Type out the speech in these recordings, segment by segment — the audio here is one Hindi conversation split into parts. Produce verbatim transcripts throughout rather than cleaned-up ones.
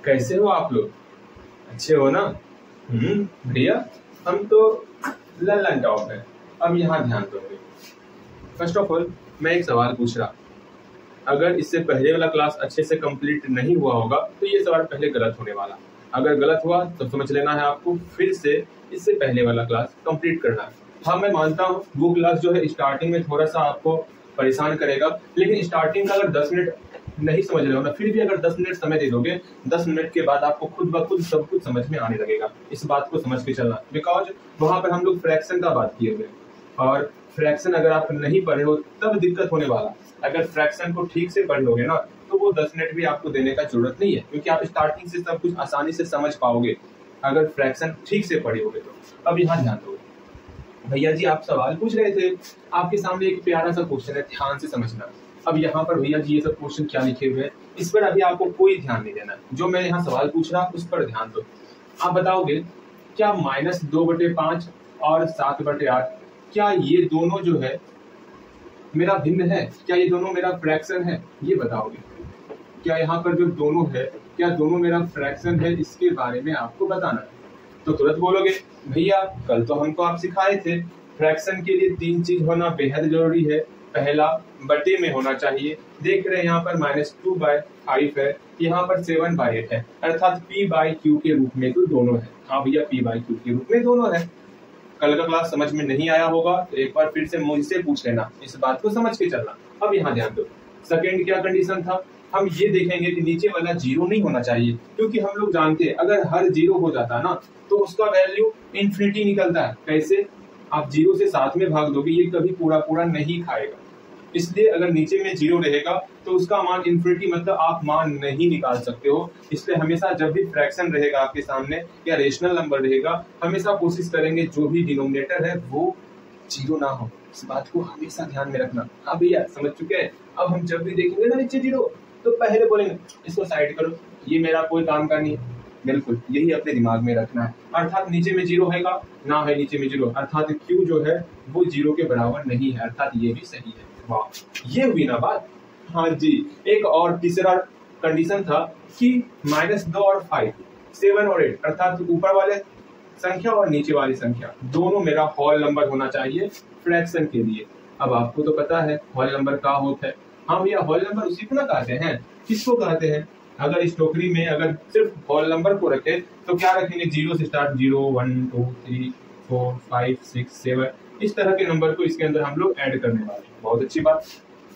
कैसे हो आप लोग? अच्छे हो ना? हम्म भैया हम तो लल्लन टॉप है। अब यहाँ ध्यान दोगे। फर्स्ट ऑफ ऑल मैं एक सवाल पूछ रहा, अगर इससे पहले वाला क्लास अच्छे से कंप्लीट नहीं हुआ होगा तो ये सवाल पहले गलत होने वाला। अगर गलत हुआ तो समझ लेना है आपको फिर से इससे पहले वाला क्लास कंप्लीट करना है। हाँ मैं मानता हूँ वो क्लास जो है स्टार्टिंग में थोड़ा सा आपको परेशान करेगा, लेकिन स्टार्टिंग का अगर दस मिनट नहीं समझ रहे हो ना, फिर भी अगर दस मिनट समय दे दोगे, दस मिनट के बाद आपको खुद ब खुद सब कुछ समझ में आने लगेगा। इस बात को समझ के चलना, बिकॉज वहां पर हम लोग फ्रैक्शन का बात किए हुए, और फ्रैक्शन अगर आप नहीं पढ़े हो तब दिक्कत होने वाला। अगर फ्रैक्शन को ठीक से पढ़ लोगे ना तो वो दस मिनट भी आपको देने का जरूरत नहीं है, क्योंकि आप स्टार्टिंग से सब कुछ आसानी से समझ पाओगे अगर फ्रैक्शन ठीक से पढ़े होगे तो। अब यहाँ ध्यान दो भैया जी, आप सवाल पूछ रहे थे, आपके सामने एक प्यारा सा क्वेश्चन है, ध्यान से समझना। अब यहाँ पर भैया जी ये सब क्वेश्चन क्या लिखे हुए हैं इस पर अभी आपको कोई ध्यान नहीं देना, जो मैं यहाँ सवाल पूछ रहा उस पर ध्यान दो। आप बताओगे क्या माइनस दो बटे पांच और सात बटे आठ, क्या ये दोनों जो है मेरा भिन्न है? क्या ये दोनों मेरा फ्रैक्शन है? ये बताओगे। क्या यहाँ पर जो दोनों है क्या दोनों मेरा फ्रैक्शन है? इसके बारे में आपको बताना है। तो तुरंत बोलोगे भैया कल तो हमको आप सिखाए थे फ्रैक्शन के लिए तीन चीज होना बेहद जरूरी है। पहला बटे में होना चाहिए, देख रहे हैं यहाँ पर माइनस टू बाय फाइव है, यहाँ पर सेवन बाय एट है, अर्थात पी बाई क्यू के रूप में तो दोनों है। हाँ भैया पी बाई क्यू के रूप में दोनों है। कल का क्लास समझ में नहीं आया होगा तो एक बार फिर से मुझसे पूछ लेना, इस बात को समझ के चलना। अब यहाँ ध्यान दो, सेकेंड क्या कंडीशन था, हम ये देखेंगे कि नीचे वाला जीरो नहीं होना चाहिए, क्योंकि हम लोग जानते हैं अगर हर जीरो हो जाता ना तो उसका वैल्यू इन्फिनिटी निकलता है। कैसे? आप जीरो से साथ में भाग दोगे, ये कभी पूरा पूरा नहीं खाएगा, इसलिए अगर नीचे में जीरो रहेगा तो उसका मान इन्फिनिटी, मतलब आप मान नहीं निकाल सकते हो। इसलिए हमेशा जब भी फ्रैक्शन रहेगा आपके सामने या रेशनल नंबर रहेगा, हमेशा कोशिश करेंगे जो भी डिनोमिनेटर है वो जीरो ना हो। इस बात को हमेशा ध्यान में रखना। हाँ भैया समझ चुके हैं। अब हम जब भी देखेंगे ना नीचे जीरो तो पहले बोलेंगे इसको साइड करो, ये मेरा कोई काम का नहीं है। बिल्कुल यही अपने दिमाग में रखना है, अर्थात नीचे में जीरो हैगा ना है नीचे में जीरो, अर्थात क्यू जो है वो जीरो के बराबर नहीं है, अर्थात ये भी सही है। वाह ये हुई ना बात। हाँ जी, एक और तीसरा कंडीशन था कि माइनस दो और फाइव, सेवन और एट, अर्थात ऊपर वाले संख्या और नीचे वाली संख्या दोनों मेरा होल नंबर होना चाहिए फ्रैक्शन के लिए। अब आपको तो पता है होल नंबर क्या होता है। हाँ भैया होल नंबर उसी को ना कहते हैं, किसको कहते हैं? अगर इस टोकरी में अगर सिर्फ होल नंबर को रखे तो क्या रखेंगे? जीरो से start, zero one two three four five six seven, इस तरह के नंबर को इसके अंदर हम लोग ऐड करने वाले हैं। बहुत अच्छी बात,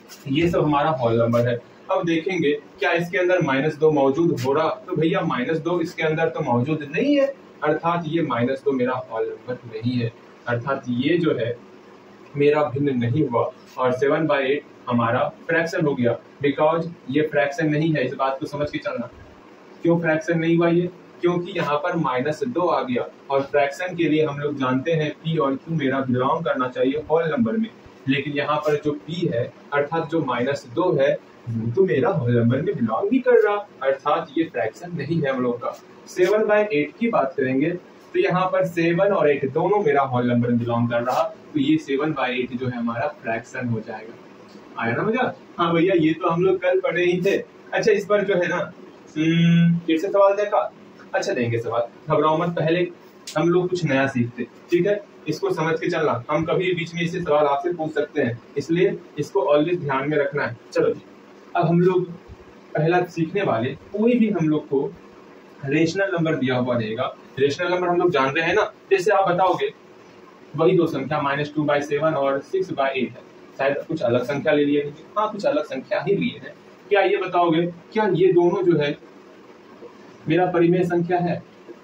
ये सब हमारा होल नंबर है। अब देखेंगे क्या इसके अंदर माइनस दो मौजूद हो रहा, तो भैया माइनस दो इसके अंदर तो मौजूद नहीं है, अर्थात ये माइनस दो मेरा होल नंबर नहीं है, अर्थात ये जो है मेरा भिन्न नहीं हुआ, और सेवन बाई एट हमारा फ्रैक्शन हो गया, बिकॉज ये फ्रैक्शन नहीं है। इस बात को समझ के चलना। क्यों फ्रैक्शन नहीं हुआ ये? क्योंकि यहाँ पर माइनस दो आ गया, और फ्रैक्शन के लिए हम लोग जानते हैं पी और क्यू मेरा बिलोंग करना चाहिए होल नंबर में, लेकिन यहाँ पर जो पी है अर्थात जो माइनस दो है वो तो मेरा होल नंबर में बिलोंग ही कर रहा, अर्थात ये फ्रैक्शन नहीं है हम लोग का। सेवन बाय एट की बात करेंगे तो यहाँ पर सेवन और एट दोनों मेरा होल नंबर में बिलोंग कर रहा, तो ये सेवन बाय एट जो है हमारा फ्रैक्शन हो जाएगा। आया ना मजा? हाँ भैया ये तो हम लोग कल पढ़े ही थे। अच्छा इस पर जो है ना फिर से सवाल देखा। अच्छा देंगे सवाल, घबराओ मत, पहले हम लोग कुछ नया सीखते, ठीक है? इसको समझ के चलना, हम कभी बीच में इसे सवाल आपसे पूछ सकते हैं, इसलिए इसको ऑलवेज ध्यान में रखना है। चलो जी, अब हम लोग पहला सीखने वाले, कोई भी हम लोग को रेशनल नंबर दिया हुआ रहेगा। रेशनल नंबर हम लोग जान रहे हैं ना, जैसे आप बताओगे वही दो संख्या माइनस टू बाई सेवन और सिक्स बाई एट है, शायद कुछ अलग संख्या ले लिए, हाँ कुछ अलग संख्या ही लिए है। क्या ये बताओगे क्या ये दोनों जो है मेरा परिमेय संख्या है?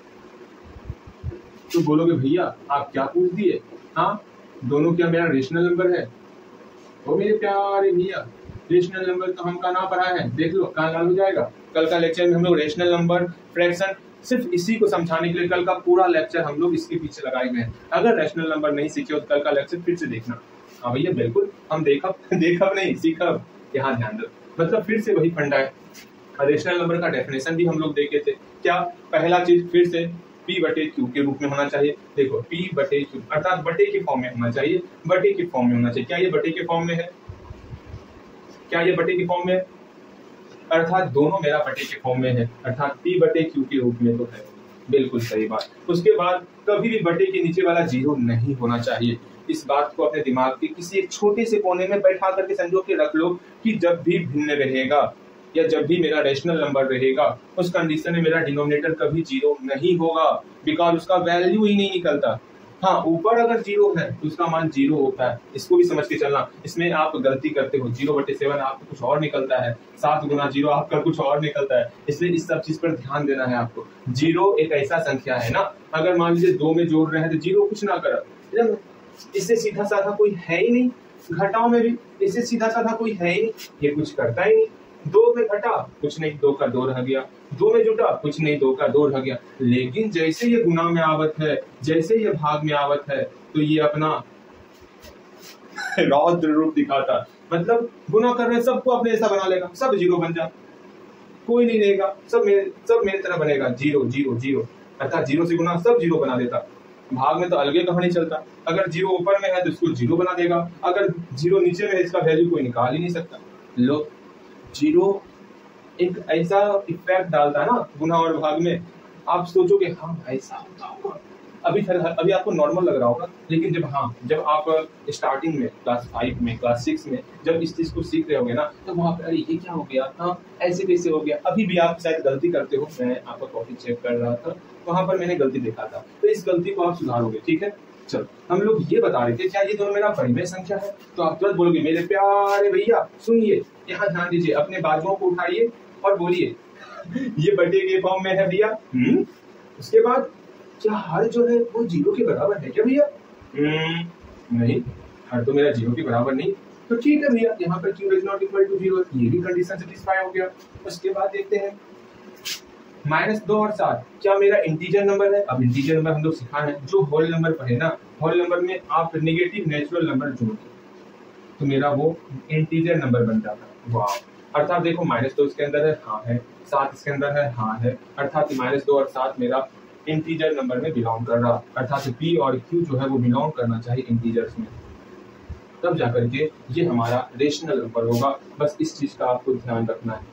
तो बोलोगे भैया आप क्या पूछ दिए, हाँ दोनों क्या मेरा रेशनल नंबर है? ओ मेरे प्यारे भैया रेशनल नंबर तो हमका ना पढ़ा है, देख लो कहाँ लाल हो जाएगा। कल का लेक्चर में हम लोग रेशनल नंबर फ्रैक्शन सिर्फ इसी को समझाने के लिए कल का पूरा लेक्चर हम लोग इसके पीछे लगाए हुए हैं। अगर रेशनल नंबर नहीं सीखे हो तो कल का लेक्चर फिर से देखना। हाँ भैया बिल्कुल, हम देखब देखब नहीं सीखब, यहाँ ध्यान दो, मतलब फिर से वही फंडा है। रेशनल नंबर का डेफिनेशन भी हम लोग देखे थे। क्या? पहला चीज फिर से P बटे Q के रूप में होना चाहिए। देखो P बटे Q अर्थात बटे के फॉर्म में होना चाहिए, बटे के फॉर्म में होना चाहिए। क्या ये बटे के फॉर्म में है? क्या ये बटे के फॉर्म में है? अर्थात दोनों मेरा बटे के फॉर्म में है, अर्थात पी बटे क्यू के रूप में तो है। बिल्कुल सही बात। उसके बाद कभी भी बटे के नीचे वाला जीरो नहीं होना चाहिए। इस बात को अपने दिमाग के किसी एक छोटे से कोने में बैठा करके संजो के रख लो कि जब भी भिन्न रहेगा या जब भी मेरा रेशनल नंबर रहेगा उस कंडीशन में मेरा डिनोमिनेटर कभी जीरो नहीं होगा, बिकॉज उसका वैल्यू ही नहीं निकलता। हाँ, ऊपर अगर जीरो है तो उसका मान जीरो होता है, इसको भी समझ के चलना। इसमें आप गलती करते हो, जीरो बटे सेवन आपको कुछ और निकलता है, सात गुना जीरो आपका कुछ और निकलता है, इसलिए इस सब चीज पर ध्यान देना है आपको। जीरो एक ऐसा संख्या है ना, अगर मान लीजिए दो में जोड़ रहे हैं तो जीरो कुछ ना कर, इससे सीधा साधा कोई है ही नहीं। घटाओ में भी इससे सीधा साधा कोई है ही नहीं, ये कुछ करता ही नहीं। दो में घटा कुछ नहीं, दो का दो रह गया, दो में जुटा कुछ नहीं, दो का दो रह गया। लेकिन जैसे ये गुना में आवत है, जैसे ये भाग में आवत है, तो ये अपना रौद्र रूप दिखाता, मतलब गुना कर रहे सबको अपने ऐसा बना लेगा, सब जीरो बन जा, कोई नहीं रहेगा, सब मेरे सब मेरे तरह बनेगा, जीरो जीरो जीरो, अर्थात जीरो से गुना सब जीरो बना देता। भाग में तो अलगे कहानी चलता, अगर जीरो ऊपर में है तो इसको जीरो बना देगा, अगर जीरो नीचे में है इसका वैल्यू कोई निकाल ही नहीं सकता। लो, जीरो एक ऐसा इफेक्ट डालता है ना गुना और भाग में, आप सोचोगे हाँ ऐसा होता होगा, अभी अभी आपको नॉर्मल लग रहा होगा, लेकिन जब हाँ जब आप स्टार्टिंग में क्लास फाइव में क्लास सिक्स में जब इस चीज को सीख रहे होगे ना, तो वहाँ पे अरे ये क्या हो गया, हाँ ऐसे कैसे हो गया, अभी भी आप शायद गलती करते हो। मैं आपका कॉपी चेक कर रहा था, वहां पर मैंने गलती देखा था, तो इस गलती को आप सुधारोगे। ठीक है, चलो हम लोग ये बता रहे थे क्या ये दोनों मेरा परिमेय संख्या है, तो आप तुरंत बोलोगे मेरे प्यारे भैया सुनिए, यहाँ ध्यान दीजिए, अपने बाजुओं को उठाइए और बोलिए ये बटे के फॉर्म में है भैया। हम्म उसके बाद क्या हर जो है वो जीरो के बराबर है क्या भैया? नहीं, हर तो मेरा जीरो के बराबर नहीं, तो ठीक है भैया, यहाँ पर Q is not equal to zero, ये भी कंडीशन सेटिस्फाई हो गया। उसके बाद देखते हैं माइनस दो और सात क्या मेरा इंटीजर नंबर है? अब इंटीजर नंबर हम लोग सिखा है, जो होल नंबर पढ़े ना, होल नंबर में आप नेगेटिव नेचुरल नंबर जोड़ तो मेरा वो इंटीजर नंबर बन जाता है। वाह, अर्थात देखो माइनस दो इसके अंदर है, हाँ है, सात इसके अंदर है, हाँ है, अर्थात माइनस दो और सात मेरा इंटीजर नंबर में बिलोंग कर रहा, अर्थात पी और क्यू जो है वो बिलोंग करना चाहिए इंटीजर्स में, तब जाकर के ये हमारा रेशनल नंबर होगा। बस इस चीज का आपको ध्यान रखना है,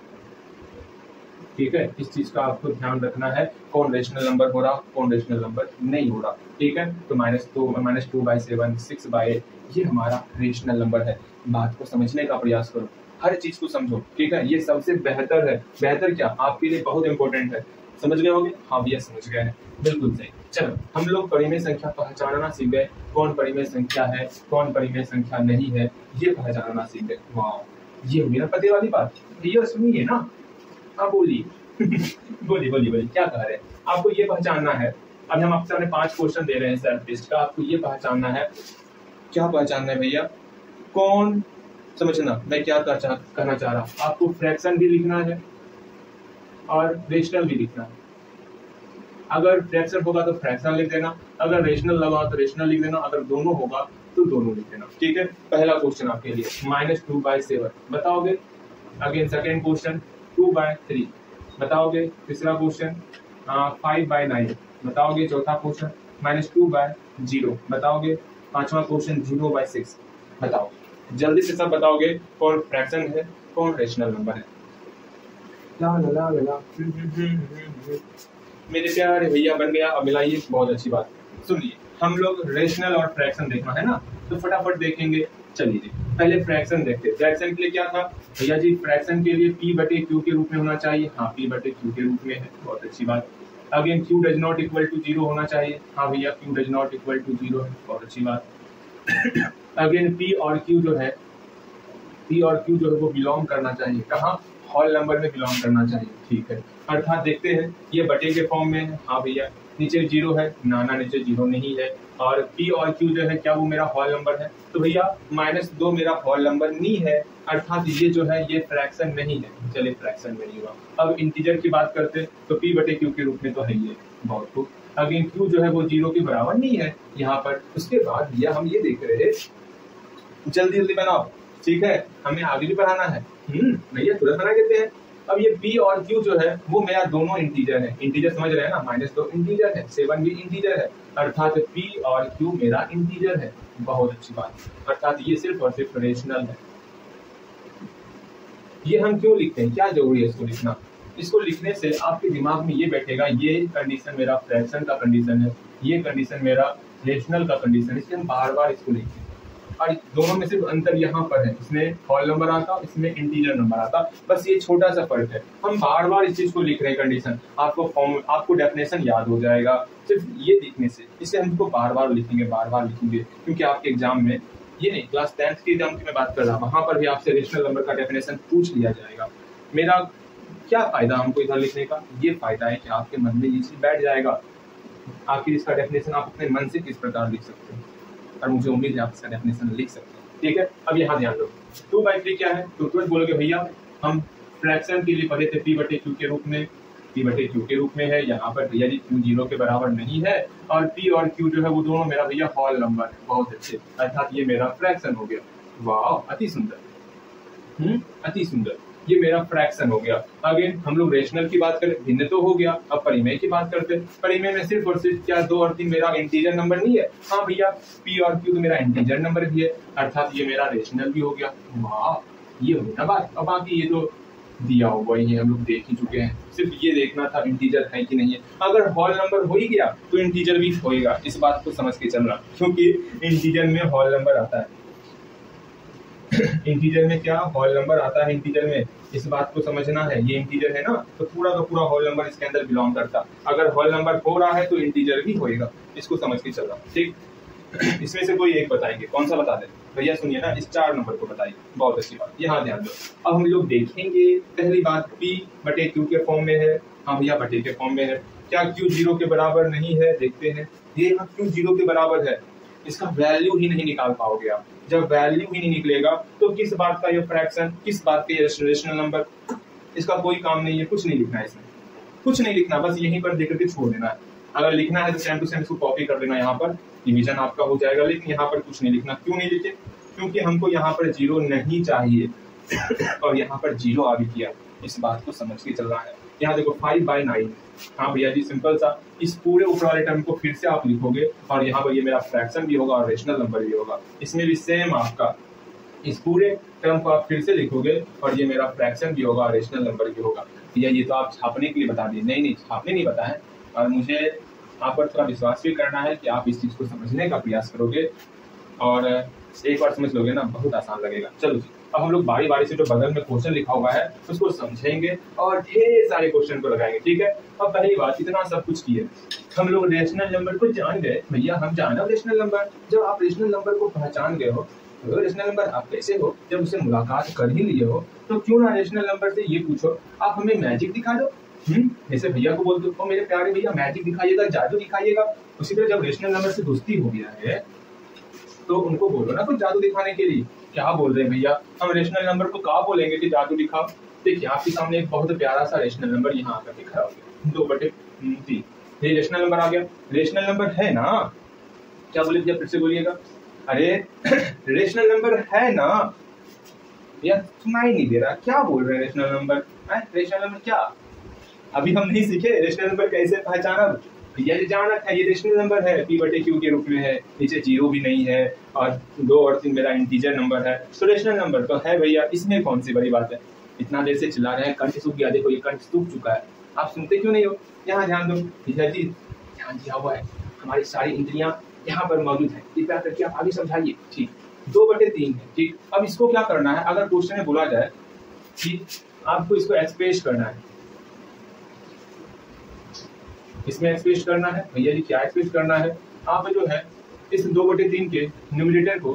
ठीक है, इस चीज का आपको ध्यान रखना है, कौन रेशनल नंबर हो रहा, कौन रेशनल नंबर नहीं हो रहा। ठीक है, तो minus two minus two by seven, six by eight, ये हमारा रेशनल नंबर है। बात को समझने का प्रयास करो, हर चीज को समझो। ठीक है, ये सबसे बेहतर है, बेहतर क्या आपके लिए बहुत इंपॉर्टेंट है। समझ गए होंगे? हाँ भैया समझ गए हैं, बिल्कुल सही। चलो हम लोग परिमेय संख्या पहचानना सीख गए, कौन परिमेय संख्या है कौन परिमेय संख्या नहीं है ये पहचानना सीख गए। वाह, ये हुई ना पते वाली बात। भैया सुनिए ना, हाँ बोलिए बोलिए बोलिए बोलिए क्या कह रहे हैं? आपको ये पहचानना है, अभी हम आपसे पांच क्वेश्चन दे रहे हैं सेल्फ टेस्ट का, आपको ये पहचानना है, क्या पहचानना है भैया? कौन, समझना मैं क्या कहना चाह रहा, आपको फ्रैक्शन भी लिखना है और रेशनल भी लिखना है। अगर फ्रैक्शन होगा तो फ्रैक्शन लिख देना, अगर रेशनल लगा तो रेशनल लिख देना, अगर दोनों होगा तो दोनों लिख देना। ठीक है, पहला क्वेश्चन आपके लिए माइनस टू बाई सेवन बताओगे। Again second question two by three बताओगे। तीसरा क्वेश्चन फाइव बाई नाइन बताओगे। चौथा question minus two by zero बताओगे। पांचवा क्वेश्चन जीरो बाई सिक्स बताओ। जल्दी से सब बताओगे कौन फ्रैक्शन है कौन रेशनल नंबर है। ला ला ला ला मेरे प्यारे भैया बन गया। अब मिलाइए, बहुत अच्छी बात। सुनिए, हम लोग रेशनल और फ्रैक्शन देखना है ना, तो फटाफट देखेंगे। चलिए जी, पहले फ्रैक्शन देखते। फ्रैक्शन के लिए क्या था भैया जी? फ्रैक्शन के लिए पी बटे क्यू के रूप में होना चाहिए। हाँ, पी बटे क्यू के रूप में है, बहुत अच्छी बात। Again Q does not equal to zero होना चाहिए। हाँ भैया, Q does not equal to zero है, बहुत अच्छी बात। अगेन पी और क्यू जो है, पी और क्यू जो है वो बिलोंग करना चाहिए कहाँ? होल नंबर में बिलोंग करना चाहिए। ठीक है, अर्थात देखते हैं ये बटे के फॉर्म में है। हाँ भैया, नीचे जीरो है ना, ना नीचे जीरो नहीं है। और पी और क्यू जो है क्या वो मेरा होल नंबर है? तो भैया माइनस दो मेरा होल नंबर नहीं है, अर्थात ये जो है ये फ्रैक्शन नहीं है। चलिए फ्रैक्शन नहीं हुआ। अब इंटीजर की बात करते तो पी बटे क्यू के रूप में तो है ही है, बहुत खूब। अगेन क्यू जो है वो जीरो के बराबर नहीं है यहाँ पर। उसके बाद भैया हम ये देख रहे हैं, जल्दी जल्दी बनाओ, ठीक है, हमें आगे भी बढ़ाना है। हम्म भैया तुरंत बना देते हैं। अब ये p और q जो है वो मेरा दोनों इंटीजर है। इंटीजर समझ रहे हैं ना, माइनस दो इंटीजर है, सेवन भी इंटीजर है, अर्थात p और q मेरा इंटीजर है। बहुत अच्छी बात, अर्थात ये सिर्फ और सिर्फ रेशनल है। ये हम क्यों लिखते हैं, क्या जरूरी है इसको लिखना? इसको लिखने से आपके दिमाग में ये बैठेगा, ये कंडीशन मेरा फ्रैक्शन का कंडीशन है, ये कंडीशन मेरा रेशनल का कंडीशन है, इसलिए हम बार बार इसको लिखते हैं। और दोनों में सिर्फ अंतर यहाँ पर है, इसमें होल नंबर आता, इसमें इंटीजर नंबर आता, बस ये छोटा सा फर्क है। हम बार बार इस चीज को लिख रहे हैं कंडीशन, आपको फॉर्म आपको डेफिनेशन याद हो जाएगा सिर्फ ये लिखने से, इसलिए हम इसको बार बार लिखेंगे बार बार लिखेंगे क्योंकि आपके एग्जाम में, ये नहीं क्लास टेंथ के एग्जाम की मैं बात कर रहा हूँ, वहां पर भी आपसे रेशनल नंबर का डेफिनेशन पूछ लिया जाएगा। मेरा क्या फायदा हमको इधर लिखने का? ये फायदा है कि आपके मन में ये चीज बैठ जाएगा, आखिर इसका डेफिनेशन आप अपने मन से किस प्रकार लिख सकते हैं, और मुझे उम्मीद है आप इसका डेफिनेशन लिख सकते हैं। ठीक है, अब यहाँ ध्यान दो, टू बाई थ्री क्या है? तो तुरंत बोलोगे भैया हम फ्रैक्शन के लिए पढ़े थे पी बटे क्यू के रूप में, पी बटे क्यू के रूप में है, यहाँ पर भैया जी क्यू जीरो के बराबर नहीं है, और पी और क्यू जो है वो दोनों मेरा भैया होल नंबर है। बहुत अच्छे, अर्थात ये मेरा फ्रैक्शन हो गया। वाह, अति सुंदर, हम्म अति सुंदर, ये मेरा फ्रैक्शन हो गया। अगेन हम लोग रेशनल की बात करें, भिन्न तो हो गया, अब परिमेय की बात करते हैं। परिमेय में सिर्फ और सिर्फ क्या दो और तीन मेरा इंटीजर नंबर नहीं है? हाँ भैया, पी और क्यू तो मेरा इंटीजर नंबर भी है, अर्थात ये मेरा रेशनल भी हो गया। वाह, ये हो ना बात। अब बाकी ये तो दिया हुआ ही हम लोग देख ही चुके हैं, सिर्फ ये देखना था इंटीजर है कि नहीं है। अगर होल नंबर हो ही गया तो इंटीजर भी होएगा, इस बात को समझ के चलना, क्योंकि इंटीजर में होल नंबर आता है। इंटीजर में क्या होल नंबर आता है? इंटीजर में, इस बात को समझना है, ये इंटीजर है ना, तो पूरा का पूरा होल नंबर इसके अंदर बिलोंग करता। अगर होल नंबर हो रहा है तो इंटीजर भी होएगा, इसको समझ के चलना। ठीक, इसमें से कोई एक बताएंगे, कौन सा बता दें भैया? सुनिए ना, इस चार नंबर को बताइए। बहुत अच्छी बात, यहाँ ध्यान दो। अब हम लोग देखेंगे, पहली बात पी बटे क्यू के फॉर्म में है। हाँ भैया, बटे के फॉर्म में है। क्या क्यू जीरो के बराबर नहीं है? देखते हैं, ये यहाँ क्यू जीरो के बराबर है, इसका वैल्यू ही नहीं निकाल पाओगे आप। जब वैल्यू ही नहीं निकलेगा तो किस बात का ये फ्रैक्शन, किस बात का ये रेशनल नंबर, इसका कोई काम नहीं है, कुछ नहीं लिखना है इसमें, कुछ नहीं लिखना, बस यहीं पर देख करके छोड़ देना है। अगर लिखना है तो सेम टू सेम इसको कॉपी कर देना, यहाँ पर डिवीजन आपका हो जाएगा, लेकिन यहाँ पर कुछ नहीं लिखना। क्यों नहीं लिखे? क्योंकि हमको यहाँ पर जीरो नहीं चाहिए और यहाँ पर जीरो आ भी किया, इस बात को समझ के चलना है। यहाँ देखो फाइव बाई नाइन, हाँ भैया जी सिंपल सा, इस पूरे ऊपर वाले टर्म को फिर से आप लिखोगे और यहाँ पर ये मेरा फ्रैक्शन भी होगा और रेशनल नंबर भी होगा, इसमें भी सेम आपका इस पूरे टर्म को आप फिर से लिखोगे और ये मेरा फ्रैक्शन भी होगा और रेशनल नंबर भी होगा। भैया ये तो आप छापने के लिए बता दिए, नहीं नहीं छापने नहीं बताए, और मुझे आप पर थोड़ा विश्वास भी करना है कि आप इस चीज को समझने का प्रयास करोगे और एक बार समझ लोगे ना, बहुत आसान लगेगा। चलो जी, अब हम लोग बारी बारी से जो बगल में क्वेश्चन लिखा हुआ है उसको समझेंगे और ढेर सारे क्वेश्चन को लगाएंगे। ठीक है, अब पहली बात, इतना सब कुछ किए, हम लोग रेशनल नंबर को जान गए। भैया हम जाना रेशनल नंबर, जब आप रेशनल नंबर को पहचान गए हो तो रेशनल नंबर आप कैसे हो, जब उसे मुलाकात कर ही लिए हो तो क्यों ना रेशनल नंबर से ये पूछो आप हमें मैजिक दिखा दो। हम्म जैसे भैया को बोल दो मेरे प्यारे भैया मैजिक दिखाइएगा, जादू दिखाइएगा। उसी तरह जब रेशनल नंबर से दोस्ती हो गया है तो उनको बोलो ना कुछ जादू दिखाने के लिए। क्या बोल रहे हैं भैया, हम रेशनल नंबर को कहा बोलेंगे कि जादू दिखाओ। देखिए आपके सामने एक बहुत प्यारा सा रेशनल नंबर यहाँ आकर के खड़ा हो गया, दो बटे तीन, ये रेशनल नंबर आ गया। रेशनल नंबर है ना, क्या बोले भैया फिर से बोलिएगा। अरे रेशनल नंबर है ना भैया, सुनाई नहीं दे रहा, क्या बोल रहे हैं रेशनल नंबर है? रेशनल नंबर क्या अभी हम नहीं सीखे? रेशनल नंबर कैसे पहचाना भैया, ये जाना था, ये रेशनल नंबर है, पी बटे क्यू के रूप में है, नीचे जीरो भी नहीं है और दो और तीन मेरा इंटीजर नंबर है, तो रेशनल नंबर तो है भैया, इसमें कौन सी बड़ी बात है। इतना देर से चिल्ला रहे हैं, कंठ सूख गया, देखो ये कंठ सूख चुका है, आप सुनते क्यों नहीं हो? यहाँ ध्यान दो भैया जी, ध्यान दिया हुआ है, हमारी सारी इंद्रियां यहाँ पर मौजूद है, कृपया करके आप आगे समझाइए। ठीक, दो बटे तीन है। ठीक, अब इसको क्या करना है, अगर क्वेश्चन में बोला जाए कि आपको इसको एक्सप्रेस करना है, इसमें एक्सप्रेस करना है भैया जी, क्या एक्सप्रेस करना है? आप जो है इस दो बटे तीन के न्यूमरेटर को,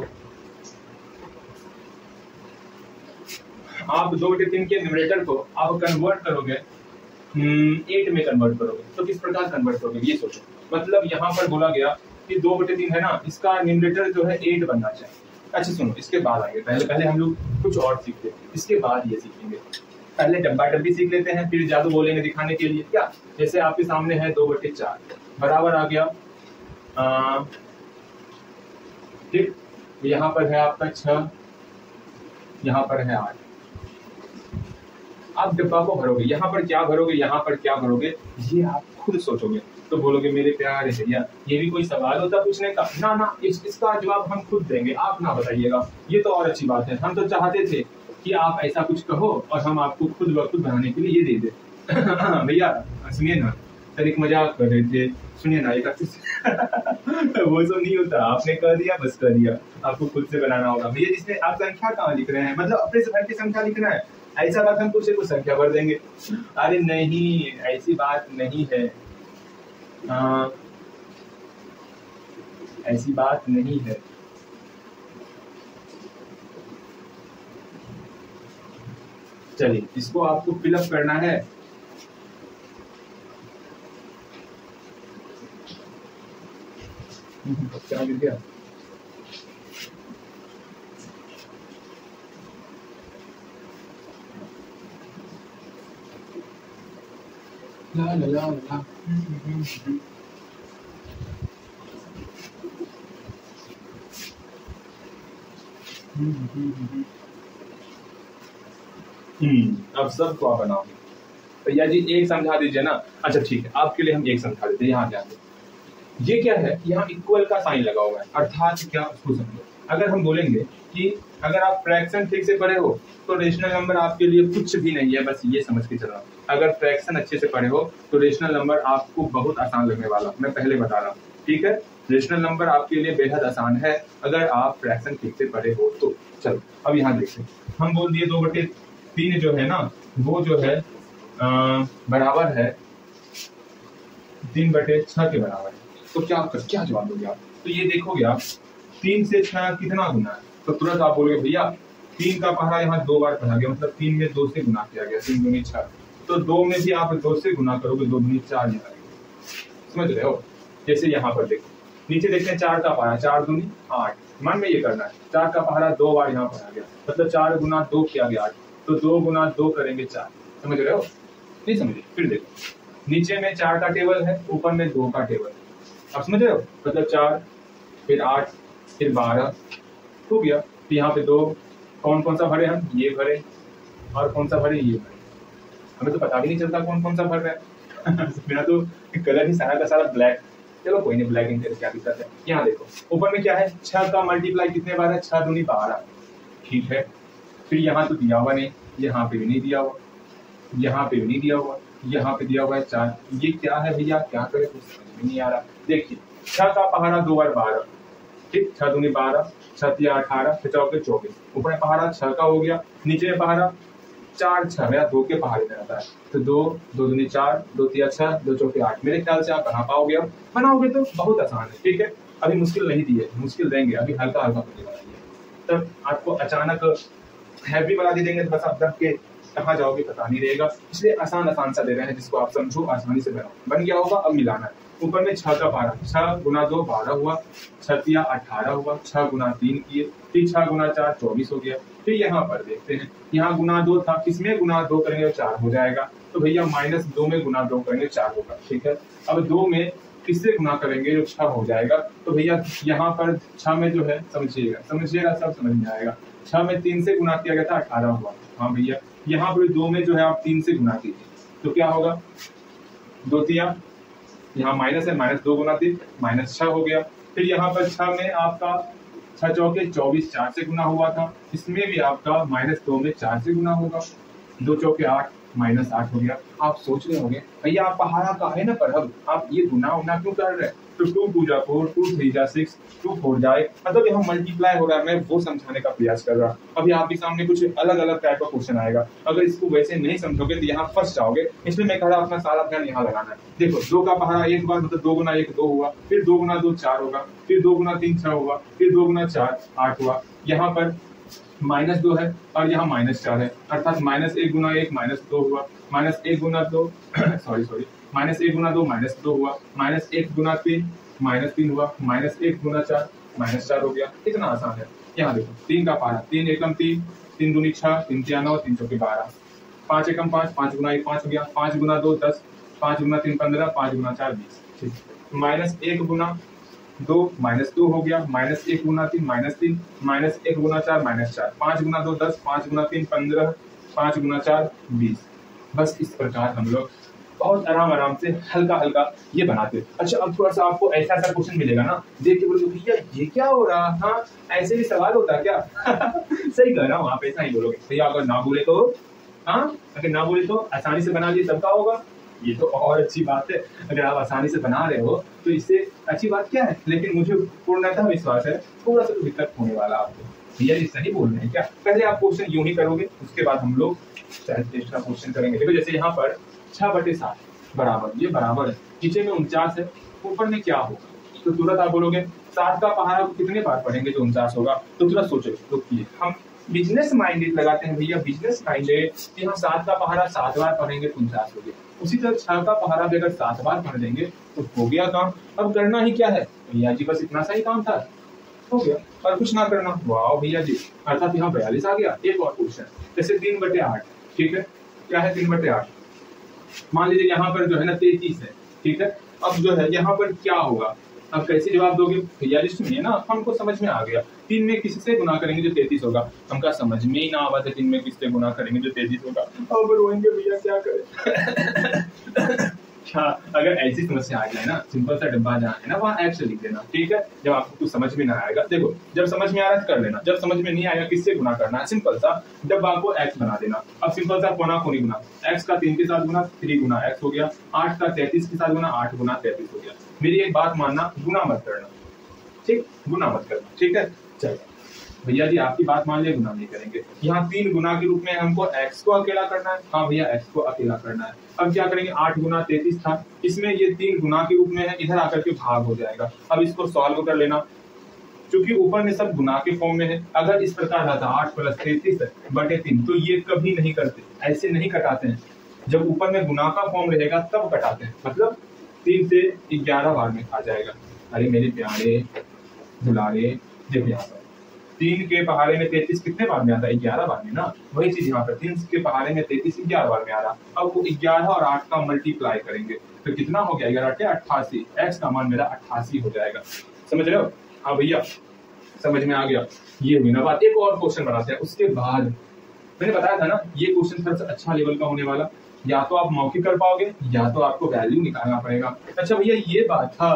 आप दो बटे तीन के न्यूमरेटर को आप कन्वर्ट करोगे एट में कन्वर्ट करोगे, तो किस प्रकार कन्वर्ट करोगे ये सोचो। मतलब यहाँ पर बोला गया कि दो बटे तीन है ना, इसका न्यूमरेटर जो है एट बनना चाहिए। अच्छा सुनो, इसके बाद आएंगे, पहले पहले हम लोग कुछ और सीखते हैं, इसके बाद ये सीखेंगे। पहले डब्बा डब्बी सीख लेते हैं, फिर जादू बोलेंगे दिखाने के लिए। क्या, जैसे आपके सामने है दो बटे चार बराबर आ गया, ठीक, यहाँ पर है आपका छह, यहाँ पर है आठ। आप डब्बा को भरोगे, यहाँ पर क्या भरोगे, यहाँ पर क्या भरोगे, ये आप खुद सोचोगे। तो बोलोगे मेरे प्यारे भैया ये भी कोई सवाल होता पूछने का? ना ना, इस, इसका जवाब हम खुद देंगे, आप ना बताइएगा। ये तो और अच्छी बात है, हम तो चाहते थे कि आप ऐसा कुछ कहो और हम आपको खुद ब खुद बनाने के लिए ये दे दे। भैया सुनिए ना, सर एक मजाक कर रहे थे, सुनिए ना एक अच्छे से वो सब नहीं होता, आपने कह दिया बस कर दिया, आपको खुद से बनाना होगा। भैया जिसमें आप संख्या कहाँ लिख रहे हैं, मतलब अपने से भर की संख्या लिखना है, ऐसा बात हम कुछ कुछ संख्या भर देंगे। अरे नहीं, ऐसी बात नहीं है, आ, ऐसी बात नहीं है। चलिए इसको आपको फिलअप करना है। क्या गिर गया? ला ला ला ला। हम्म अब सबको आप बनाओगे। भैया जी एक समझा दीजिए ना। अच्छा ठीक है, आपके लिए हम एक समझा देते हैं। यहाँ ध्यान दो, ये क्या है, यहाँ इक्वल का साइन लगा हुआ है, अर्थात क्या उसको समझो। अगर हम बोलेंगे कि अगर आप फ्रैक्शन ठीक से पढ़े हो तो रेशनल नंबर आपके लिए कुछ भी नहीं है, बस ये समझ के चलना। अगर फ्रैक्शन अच्छे से पढ़े हो तो रेशनल नंबर आपको बहुत आसान लगने वाला, मैं पहले बता रहा हूँ, ठीक है। रेशनल नंबर आपके लिए बेहद आसान है अगर आप फ्रैक्शन ठीक से पढ़े हो तो। चलो अब यहाँ देखते हैं, हम बोल दिए दो बटे तीन जो है ना, वो जो है आ, बराबर है तीन बटे छह के बराबर है। तो क्या कर क्या जवाब दोगे आप? तो ये देखोगे आप, तीन से छह कितना गुना है, तो तुरंत आप बोलोगे भैया तीन का पहाड़ा यहाँ दो बार पढ़ा गया, मतलब तीन में दो से गुना किया गया, तीन दूनी छह। तो दो में भी आप दो से गुना करोगे, दो दूनी चार यहाँ लगेगा। समझ रहे हो? जैसे यहाँ पर देखो, नीचे देखते हैं चार का पहाड़ा, चार दूनी आठ, मन में ये करना है, चार का पहाड़ा दो बार यहाँ पढ़ा गया, मतलब चार गुना दो किया गया आठ, तो दो गुना दो करेंगे चार। समझ रहे हो? नहीं समझे? फिर देखो, नीचे में चार का टेबल है, ऊपर में दो का टेबल है, आप समझ रहे हो? मतलब चार फिर आठ फिर बारह हो गया। तो यहाँ पे दो कौन कौन सा भरे, हम ये भरे और कौन सा भरे, ये भरे। हमें तो पता भी नहीं चलता कौन कौन सा भर रहा है मेरा तो कलर ही सारा का सारा ब्लैक। चलो कोई नहीं, ब्लैक इंक क्या दिक्कत है। यहाँ देखो ऊपर में क्या है, छह का मल्टीप्लाई कितने बार है, छह दूनी बारह, ठीक है। फिर यहाँ तो दिया हुआ नहीं, यहाँ पे भी नहीं दिया हुआ, यहाँ पे भी नहीं दिया हुआ, यहाँ पे दिया हुआ है चार। ये क्या है भैया, क्या करे कुछ समझ में नहीं आ रहा। देखिए छह का पहाड़ा दो बार बारह, ठीक, छह दूनी बारह, छह तिया अठारह, छह चौके चौबीस, ऊपर में पहाड़ा छह का हो गया, नीचे में पहाड़ा चार छह मेरा दो के पहाड़े में रहता है, तो दो दो दूनी चार, दो तिया छह, दो चौके आठ। मेरे ख्याल से आप बना पाओगे, अब बनाओगे तो बहुत आसान है, ठीक है। अभी मुश्किल नहीं दिए, मुश्किल देंगे, अभी हल्का हल्का होने वाला है, तब आपको अचानक हैवी बना देंगे तो बस आप दब के कहाँ जाओगे पता नहीं रहेगा, इसलिए आसान आसान सा दे रहे हैं जिसको आप समझो, आसानी से बनाओ। बन गया होगा, अब मिलाना है। ऊपर में छह का बारह, छह गुना दो बारह हुआ, छह तिया अठारह हुआ, छह गुना तीन किए, फिर छह गुना चार चौबीस हो गया। फिर यहाँ पर देखते हैं, यहाँ गुना दो था, किसमें गुना दो करेंगे चार हो जाएगा, तो भैया माइनस दो में गुना दो करेंगे चार होगा, ठीक है। अब दो में किससे गुना करेंगे जो छह हो जाएगा, तो भैया यहाँ पर छह में जो है समझिएगा समझिएगा सब समझ में आएगा। छह में तीन से गुना किया गया था, अठारह हुआ। हाँ भैया यहाँ पर दो में जो है आप तीन से गुना कीजिए, तो क्या होगा, दो तिया, यहाँ माइनस है, माइनस दो गुना तीन माइनस छह हो गया। फिर यहाँ पर छह में आपका छह चौके चौबीस, चार से गुना हुआ था, इसमें भी आपका माइनस दो में चार से गुना होगा, दो चौके आठ माइनस आठ हो गया। आप सोच रहे होंगे भैया आप पहाड़ा का है ना पढ़ब, आप ये गुना उना क्यों कर रहे हैं? तो टू टू जा फोर, टू थ्री जा सिक्स, टू फोर जाए, मतलब यहाँ मल्टीप्लाई हो रहा है, मैं वो समझाने का प्रयास कर रहा। अभी आपके सामने कुछ अलग अलग टाइप का क्वेश्चन आएगा, अगर इसको वैसे नहीं समझोगे तो यहाँ फंस जाओगे, इसलिए मैं कह रहा अपना सारा ध्यान यहाँ लगाना है। देखो दो का पहाड़ा एक बार, मतलब दो गुना एक दो हुआ, फिर दो गुना दो चार होगा, फिर दो गुना तीन छह हुआ, फिर दो गुना चार आठ हुआ। यहाँ पर माइनस दो है और यहाँ माइनस चार है, अर्थात माइनस एक गुना एक माइनस दो हुआ, माइनस एक गुना दो सॉरी सॉरी माइनस एक गुना दो माइनस दो हुआ, माइनस एक गुना तीन माइनस तीन हुआ, माइनस एक गुना चार माइनस चार हो गया। इतना आसान है। यहाँ देखो तीन का पहाड़ा, तीन एकम तीन, तीन दूनी छह, तीन तिया नौ, तीन चौके बारह, पांच एकम पांच, पांच गुना एक पांच हो गया, पांच गुना दो दस, पांच गुना तीन पंद्रह, पांच गुना चार बीस, ठीक। माइनस एक गुना दो माइनस दो हो गया, माइनस एक गुना तीन माइनस तीन, माइनस एक गुना चार माइनस चार, पांच गुना दो दस, पांच गुना तीन पंद्रह, पांच गुना चार बीस। बस इस प्रकार हम लोग बहुत आराम आराम से हल्का हल्का ये बनाते हैं। अच्छा अब थोड़ा सा आपको ऐसा ऐसा क्वेश्चन मिलेगा ना, देख के बोलोगे भैया ये क्या हो रहा, हाँ ऐसे भी सवाल होता क्या? सही कह रहा हूँ, आप ऐसा ही बोलोगे। भैया अगर ना बोले तो, हाँ अगर ना बोले तो आसानी से बना लिए तब क्या होगा? ये तो और अच्छी बात है, अगर आप आसानी से बना रहे हो तो इससे अच्छी बात क्या है? लेकिन मुझे पूर्णतः विश्वास है थोड़ा सा तो दिक्कत होने वाला आपको। भैया जी सही बोल रहे हैं क्या? पहले आप क्वेश्चन यूं ही करोगे, उसके बाद हम लोग टेस्ट का क्वेश्चन करेंगे। देखो जैसे यहाँ पर छह बटे सात बराबर, ये बराबर है, नीचे में उनचास है, ऊपर में क्या होगा? तो तुरंत आप बोलोगे सात का पहाड़ा कितने बार पढ़ेंगे तो उनचास होगा। तो तुरंत सोचो, तो हम बिजनेस माइंडेड लगाते हैं भैया, बिजनेस माइंडेड कि हम सात का पहाड़ा सात बार पढ़ेंगे तो उनचास हो गया। उसी तरह छह का पहाड़ा भी अगर सात बार पढ़ लेंगे तो हो गया काम। अब करना ही क्या है भैया जी? बस इतना सा ही काम था, हो गया, और कुछ ना करना। वाह भैया जी, अर्थात यहाँ बयालीस आ गया। एक और क्वेश्चन, जैसे तीन बटे आठ, ठीक है, क्या है तीन बटे आठ? मान लीजिए यहाँ पर जो है ना तैतीस है, ठीक है। अब जो है यहाँ पर क्या होगा? अब कैसे जवाब दोगे भैया जी? सुनिए ना, हमको समझ में आ गया, तीन में किससे गुना करेंगे जो तैतीस होगा। हमका समझ में ही ना आवा था तीन में किससे गुना करेंगे जो तैतीस होगा। अब रोएंगे भैया, क्या करें? अच्छा अगर ऐसी समस्या आ जाए ना, सिंपल सा डब्बा जहाँ है ना वहाँ एक्स लिख देना, ठीक है। जब आपको कुछ समझ में ना आएगा, देखो जब समझ में आ रहा है कर लेना, जब समझ में नहीं आएगा किससे गुना करना है, सिंपल सा डब्बा को एक्स बना देना। अब सिंपल सा कोना कोनी गुना, एक्स का तीन के साथ गुना थ्री गुना एक्स हो गया, आठ का तैतीस के साथ गुना आठ गुना तैतीस हो गया। मेरी एक बात मानना, गुना मत करना, ठीक, गुना मत करना, ठीक है। चलो भैया जी आपकी बात मान लिया, गुना नहीं करेंगे। यहाँ तीन गुना के रूप में हमको x को अकेला करना है, हाँ भैया x को अकेला करना है। अब क्या करेंगे, आठ गुना तैतीस था, इसमें ये तीन गुना के रूप में है, इधर आकर के भाग हो जाएगा। अब इसको सॉल्व कर लेना, क्योंकि ऊपर में सब गुना के फॉर्म में है। अगर इस प्रकार रहता आठ प्लस तैतीस बटे तीन, तो ये कभी नहीं करते, ऐसे नहीं कटाते हैं। जब ऊपर में गुना का फॉर्म रहेगा तब कटाते हैं, मतलब तीन से ग्यारह बार में आ जाएगा। अरे मेरे प्यारे दुलारे, देखो यहाँ पर तीन के पहाड़े में तैतीस कितने बार में आता है? ग्यारह बार में ना। वही चीज यहाँ पर तीन के पहाड़े में तैतीस ग्यारह बार में आ रहा। अब वो ग्यारह और आठ का मल्टीप्लाई करेंगे तो कितना हो गया? ग्यारह आठ अट्ठासी, एक्स का मान मेरा अट्ठासी हो जाएगा। समझ रहे हो? हाँ भैया समझ में आ गया। ये हुई ना बात। एक और क्वेश्चन बनाते हैं, उसके बाद मैंने बताया था ना ये क्वेश्चन थोड़ा सा अच्छा लेवल का होने वाला। या तो आप मौखिक कर पाओगे या तो आपको वैल्यू निकालना पड़ेगा। अच्छा भैया ये बात था।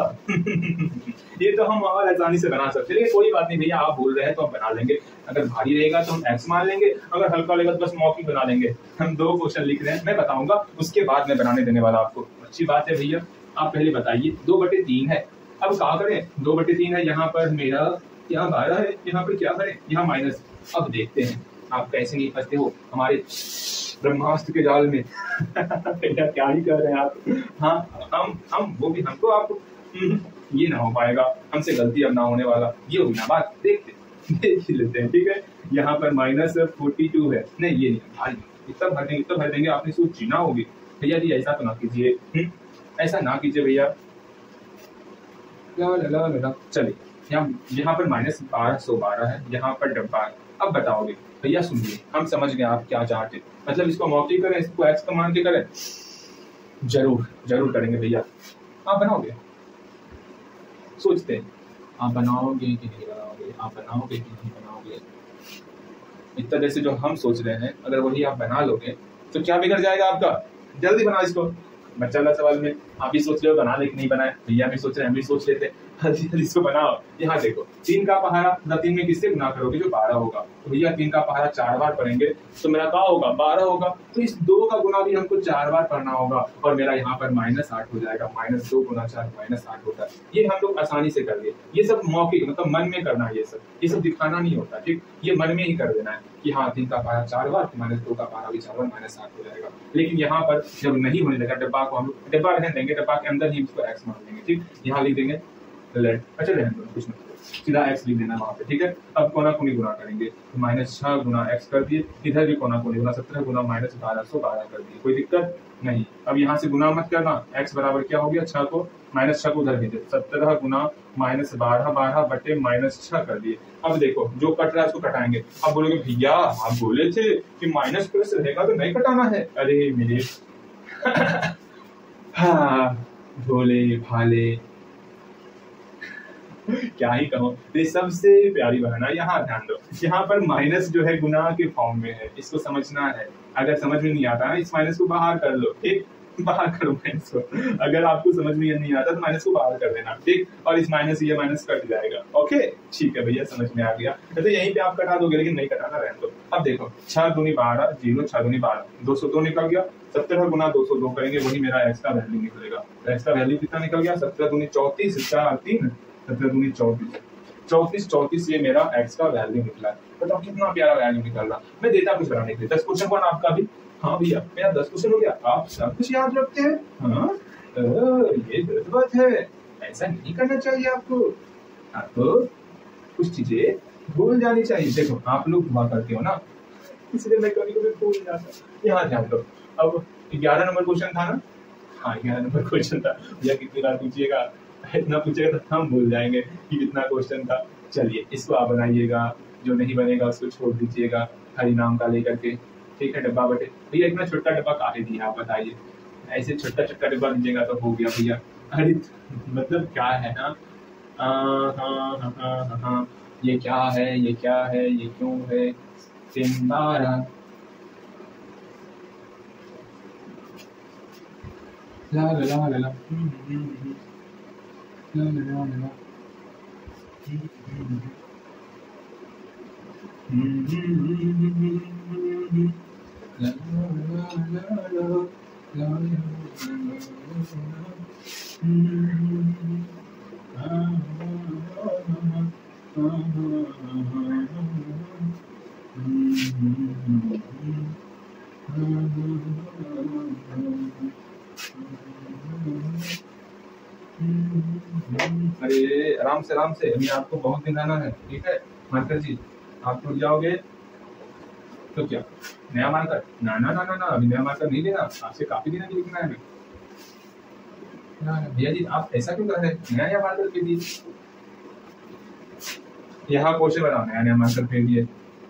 ये तो हम और आसानी से बना सकते, लेकिन कोई बात नहीं भैया, आप बोल रहे हैं तो हम बना लेंगे। अगर भारी रहेगा तो हम एक्स मान लेंगे, अगर हल्का रहेगा तो बस मौखिक बना लेंगे। हम दो क्वेश्चन लिख रहे हैं, मैं बताऊंगा उसके बाद मैं बनाने देने वाला आपको। अच्छी बात है भैया, आप पहले बताइए। दो बटे तीन है, अब क्या करें? दो बटे तीन है, यहाँ पर मेरा यहाँ बारह है, यहाँ पर क्या करें? यहाँ माइनस। अब देखते हैं आप कैसे नहीं फंसते हो हमारे ब्रह्मास्त्र के जाल में। क्या ही कर रहे हैं आप? हाँ हम हम वो भी हमको आपको ये ना हो पाएगा, हमसे गलती अब ना होने वाला। ये हुई ना बात, देखते देख ही लेते हैं, ठीक है। यहाँ पर माइनस फोर्टी टू है, नहीं ये नहीं भाई, इतना भर देंगे इतना भर देंगे, आपने सोच जीना होगी। भैया जी ऐसा तो ना कीजिए, ऐसा ना कीजिए भैया। चलिए यहाँ यहाँ पर माइनस बारह सौ बारह है, यहाँ पर डब्बा है। अब बताओगे भैया सुनिए, हम समझ गए आप क्या चाहते, मतलब इसको मौखिक करें, इसको एक्स का मान के करें? जरूर जरूर करेंगे भैया। आप बनाओगे? सोचते हैं आप बनाओगे कि नहीं बनाओगे, आप बनाओगे कि नहीं बनाओगे। इतना जैसे जो हम सोच रहे हैं, अगर वही आप बना लोगे तो क्या बिगड़ जाएगा आपका? जल्दी बनाओ इसको। बच्चा वाला सवाल में आप भी सोच रहे हो बना ले कि नहीं बनाए, भैया भी सोच रहे हैं, हम भी सोच लेते हैं। जल्दी जल्दी इसको बनाओ। यहाँ देखो तीन का पहाड़ा, ना तीन में किससे गुना करोगे? जो बारह होगा। तो भैया तीन का पहाड़ा चार बार पढ़ेंगे तो मेरा क्या होगा? बारह होगा। तो इस दो का गुना भी हमको चार बार पढ़ना होगा, और मेरा यहाँ पर माइनस आठ हो जाएगा। माइनस दो गुना चार माइनस आठ होता है। ये हम लोग आसानी से कर लिए। ये सब मौखिक, मतलब मन में करना है, ये सब ये सब दिखाना नहीं होता, ठीक। ये मन में ही कर देना है कि हाँ तीन का पहाड़ा चार बार, माइनस दो का पहाड़ा भी चार बार, माइनस आठ हो जाएगा। लेकिन यहाँ पर जब नहीं होने लगा, डब्बा को हम लोग डब्बा रहने देंगे, डब्बा के अंदर ही इसको एक्स मान लेंगे, ठीक। यहाँ लिख देंगे लेट, अच्छा रहने दो, कुछ नहीं, सीधा एक्स लिख देना वहां पे, ठीक है। अब कोना कोनी गुना करेंगे, माइनस छह गुना एक्स कर दिए, इधर भी कोना कोनी गुना सत्रह गुना माइनस बारह सौ बारह कर दिए, कोई दिक्कत नहीं। अब यहाँ से गुना मत करना, एक्स बराबर क्या हो गया? छह को माइनस छह को उधर भेजे, सत्रह गुना माइनस बारह बारह बटे माइनस छह कर दिए। अब देखो जो कट रहा है उसको कटाएंगे। अब बोलोगे भैया आप बोले थे कि माइनस प्लस रहेगा तो नहीं कटाना है। अरे मेरे हाँ भोले भाले, क्या ही कहूँ। ये सबसे प्यारी बहना, यहाँ ध्यान दो, यहाँ पर माइनस जो है गुना के फॉर्म में है, इसको समझना है। अगर समझ में नहीं आता है, इस माइनस को बाहर कर लो, ठीक। बाहर करो माइनस को। अगर आपको समझ में नहीं आता तो माइनस को बाहर कर देना, ठीक। और इस माइनस ये माइनस कट जाएगा। ओके ठीक है भैया, समझ में आ गया। तो यहीं पे आप कटा दोगे, लेकिन नहीं कटाना, रहने दो। अब देखो छह दूनी बारह, जीरो छह दूनी बारह, दो सौ दो निकल गया। सत्रह गुना दो सौ दो करेंगे, वही मेरा एक्स का वैल्यू निकलेगा। एक्स का वैल्यू कितना निकल गया? सत्रह दूनी चौतीस, चार तीन, सत्रह दूनी चौतीस, चौतीस चौतीस ये मेरा एक्स का वैल्यू निकला है। बताओ कितना प्यारा वैल्यू निकल रहा। मैं देता कुछ बनाने के लिए, दस क्वेश्चन वन आपका भी। हाँ भैया मेरा दस क्वेश्चन हो गया, आप सब कुछ याद रखते हैं। हाँ ये गलत बात है, ऐसा नहीं करना चाहिए आपको। आपको कुछ चीजें भूल जानी चाहिए। देखो आप लोग हुआ करते हो ना, इसलिए मैं कभी कभी भूल जाता। यहाँ ध्यान दो, अब ग्यारह नंबर क्वेश्चन था ना? हाँ ग्यारह नंबर क्वेश्चन था। भैया कितनी बार पूछिएगा, इतना पूछेगा तो हम भूल जाएंगे कि कितना क्वेश्चन था। चलिए इसको आप बनाइएगा, जो नहीं बनेगा उसको छोड़ दीजिएगा हरि नाम का लेकर के, ठीक है। डब्बा बटे भैया, इतना छोटा डब्बा काहे दिया आप बताइए? ऐसे छोटा छोटा डब्बा दीजिएगा तो हो गया भैया। अरे मतलब क्या है ना, हाँ हाँ हाँ हाँ, ये क्या है, ये क्या है, ये क्यों है? सिंबारा ला ला ला ला ला ला ला ला ला। अरे आराम से आराम से, अभी आपको बहुत दिन रहना है, ठीक है। मार्कर जी आप टूट जाओगे तो क्या नया मार्कर? ना ना ना ना ना, अभी नया मार्कर नहीं देना, आपसे काफी दिन लिखना है हमें। भैया जी आप ऐसा क्यों कर रहे हैं? नया नया मार्कर फेर दिए, यहाँ क्वेश्चन बनाओ, नया नया मार्कर फेर दिए।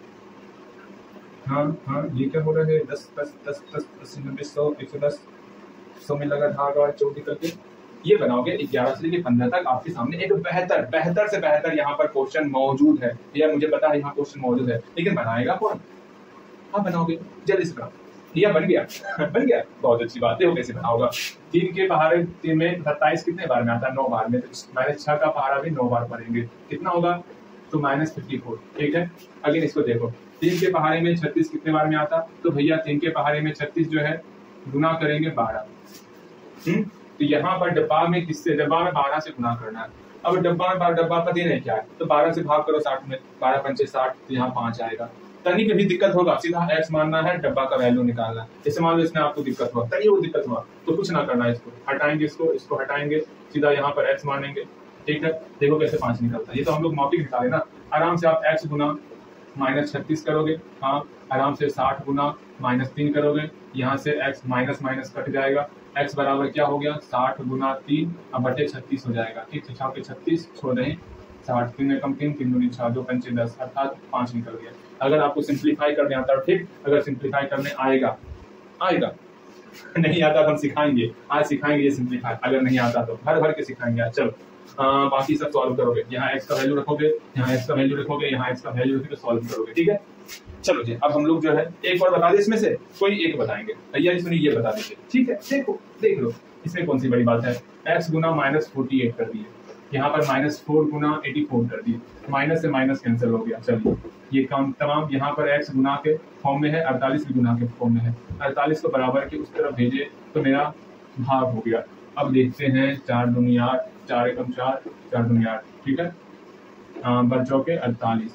हाँ हाँ ये क्या हो रहा है? दस दस दस दस दस नब्बे सौ एक सौ दस, सौ में लगा धागा चौथी करके ये बनाओगे। ग्यारह से लेकर पंद्रह तक आपके सामने एक बेहतर बेहतर से बेहतर यहाँ पर क्वेश्चन मौजूद है। भैया मुझे पता है यहाँ क्वेश्चन मौजूद है, लेकिन बनाएगा कौन? आप बनाओगे, जल्दी से बनाओ। भैया बन गया बन गया, बहुत अच्छी बात है। वो कैसे बनाओगा? तीन के पहाड़े, तीन में सत्ताईस कितने बार में आता है? नौ बार में। माइनस छह का पहाड़ा भी नौ बार पढ़ेंगे, कितना होगा? तो माइनस फिफ्टी फोर, ठीक है। अगेन इसको देखो, तीन के पहाड़े में छत्तीस कितने बार में आता? तो भैया तीन के पहाड़े में छत्तीस जो है गुना करेंगे बारह। हम्म तो यहाँ पर डब्बा में किससे? डब्बा में बारह से गुना करना है। अब डब्बा में बारह, डब्बा पति नहीं क्या है, तो बारह से भाग करो साठ में, बारह पंचे साठ, तो यहाँ पांच आएगा। तनी कभी दिक्कत होगा, सीधा एक्स मानना है, डब्बा का वैल्यू निकालना है। जैसे मान लो इसमें आपको दिक्कत हुआ, तनी वो दिक्कत हुआ तो कुछ ना करना है, इसको हटाएंगे, इसको इसको हटाएंगे, सीधा यहाँ पर एक्स मानेंगे, ठीक है। देखो कैसे पांच निकलता है, ये तो हम लोग मौखिक निकाले ना। आराम से आप एक्स गुना माइनस छत्तीस करोगे, हाँ आराम से साठ गुना माइनस तीन करोगे, यहाँ से एक्स माइनस माइनस कट जाएगा, एक्स बराबर क्या हो गया? साठ गुना तीन, अब बटे छत्तीस हो जाएगा, ठीक। छः पे छत्तीस छोड़ दें, साठ, तीन में कम तीन, तीन दूनी छः, दो पंचे दस, अर्थात पाँच निकल गया। अगर आपको सिंप्लीफाई करने आता है ठीक, अगर सिंप्लीफाई करने आएगा आएगा नहीं आता तो हम सिखाएंगे, आज सिखाएंगे ये सिंप्लीफाई। अगर नहीं आता तो भर भर के सिखाएंगे आज। चलो आ, बाकी सब सॉल्व करोगे, यहाँ एक्स का वैल्यू रखोगे, यहाँ एक्स का वैल्यू रखोगे, यहाँ एक्स का वैल्यू रखोगे, सॉल्व करोगे, ठीक है। चलो जी अब हम लोग जो है एक और बता दे, इसमें से कोई एक बताएंगे। भैया इसमें ये बता दीजिए, ठीक है। देखो देख लो इसमें कौन सी बड़ी बात है। एक्स गुना माइनस फोर्टी एट कर दिए, यहाँ पर माइनस फोर गुना एटी फोर कर दिए, माइनस से माइनस कैंसिल हो गया। चलिए ये काम तमाम यहाँ पर एक्स गुना के फॉर्म में है, अड़तालीस भी गुना के फॉर्म में है, अड़तालीस को बराबर के उस तरफ भेजे तो मेरा भाग हो गया। अब देखते हैं, चार दूनी आठ, चार एकम चार, चार दूनी आठ, ठीक है। बच्चों के अड़तालीस,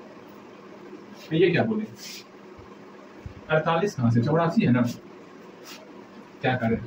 ये क्या बोले? अड़तालीस कहाँ से? चौरासी है ना, क्या करें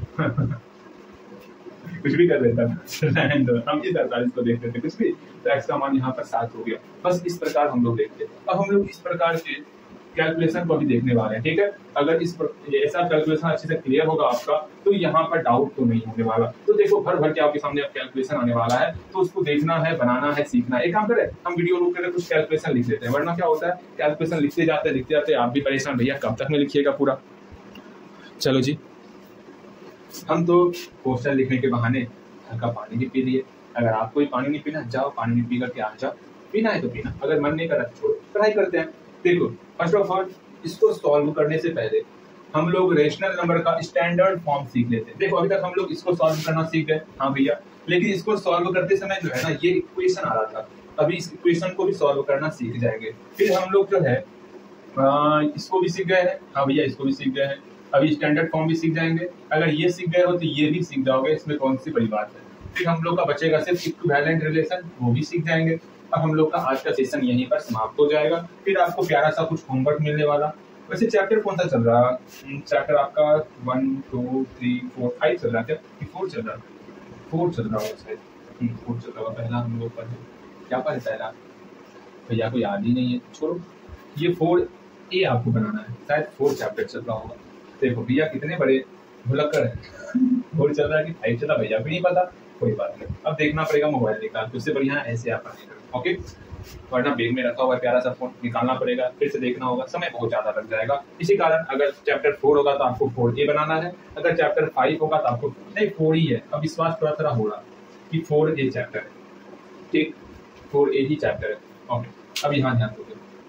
कुछ भी कर देता था हम इस अड़तालीस को देखते थे कुछ भी, तो एक्स का मान यहाँ पर सात हो गया। बस इस प्रकार हम लोग देखते हैं। अब हम लोग इस प्रकार के कैलकुलेशन को भी देखने वाले हैं, ठीक है। अगर इस पर ऐसा कैलकुलेशन अच्छे से क्लियर होगा आपका तो यहाँ पर डाउट तो नहीं होने वाला। तो देखो भर भर के आपके सामने कैलकुलेशन आने वाला है, तो उसको देखना है, बनाना है, सीखना है। एक काम करें, हम वीडियो रोक कर कुछ कैलकुलेशन लिख लेते हैं, वरना क्या होता है कैलकुलेशन लिखते जाते लिखते जाते आप भी परेशान, भैया कब तक में लिखिएगा पूरा। चलो जी, हम तो क्वेश्चन लिखने के बहाने हल्का पानी भी पी लिए। अगर आपको भी पानी नहीं पीना, जाओ पानी नहीं पी करके आ जाओ, पीना है तो पीना, अगर मन नहीं करा तो छोड़ो, पढ़ाई करते हैं। देखो फर्स्ट ऑफ ऑल इसको सॉल्व करने से पहले हम लोग रेशनल नंबर का स्टैंडर्ड फॉर्म सीख लेते हैं। देखो अभी तक हम लोग इसको सॉल्व करना सीख गए, हाँ भैया, लेकिन इसको सॉल्व करते समय जो है ना ये इक्वेशन आ रहा था, अभी इस इक्वेशन को भी सॉल्व करना सीख जाएंगे। फिर हम लोग जो है आ, इसको भी सीख गए हैं, हाँ भैया इसको भी सीख गए हैं, अभी स्टैंडर्ड फॉर्म भी सीख जाएंगे। अगर ये सीख गए हो तो ये भी सीख जाओगे, इसमें कौन सी बड़ी बात है। फिर हम लोग का बचेगा सिर्फ इक्विवेलेंट रिलेशन, वो भी सीख जाएंगे। अब हम लोग का आज का सेशन यहीं पर समाप्त हो जाएगा। फिर आपको प्यारा सा कुछ होमवर्क मिलने वाला। वैसे चैप्टर कौन सा चल रहा है? चैप्टर आपका one two three four five चल रहा है क्या? फोर चल रहा है, फोर चल रहा होगा शायद, फोर चल रहा होगा। पहला हम लोग पढ़े क्या पढ़े पहला, भैया को याद ही नहीं है, छोड़ो। ये फोर ए आपको बनाना है, शायद फोर चैप्टर चल रहा होगा। देखो भैया कितने बड़े भुलक्कड़ है, फोर चल रहा है कि फाइव चल रहा भैया भी नहीं पता, कोई बात नहीं, अब देखना पड़ेगा मोबाइल निकाल के, उससे बढ़िया ऐसे आप पढ़ेगा। ओके, वरना बैग में रखा हुआ प्यारा सा फोन निकालना पड़ेगा, फिर से देखना होगा, समय बहुत ज्यादा लग जाएगा। इसी कारण अगर चैप्टर फोर होगा तो आपको फोर ए बनाना है, अगर चैप्टर फाइव होगा तो आपको नहीं फोर ही है, अब विश्वास थोड़ा थोड़ा हो रहा कि फोर ए चैप्टर है, ठीक, फोर ए ही चैप्टर है। ओके, अब यहाँ ध्यान दो।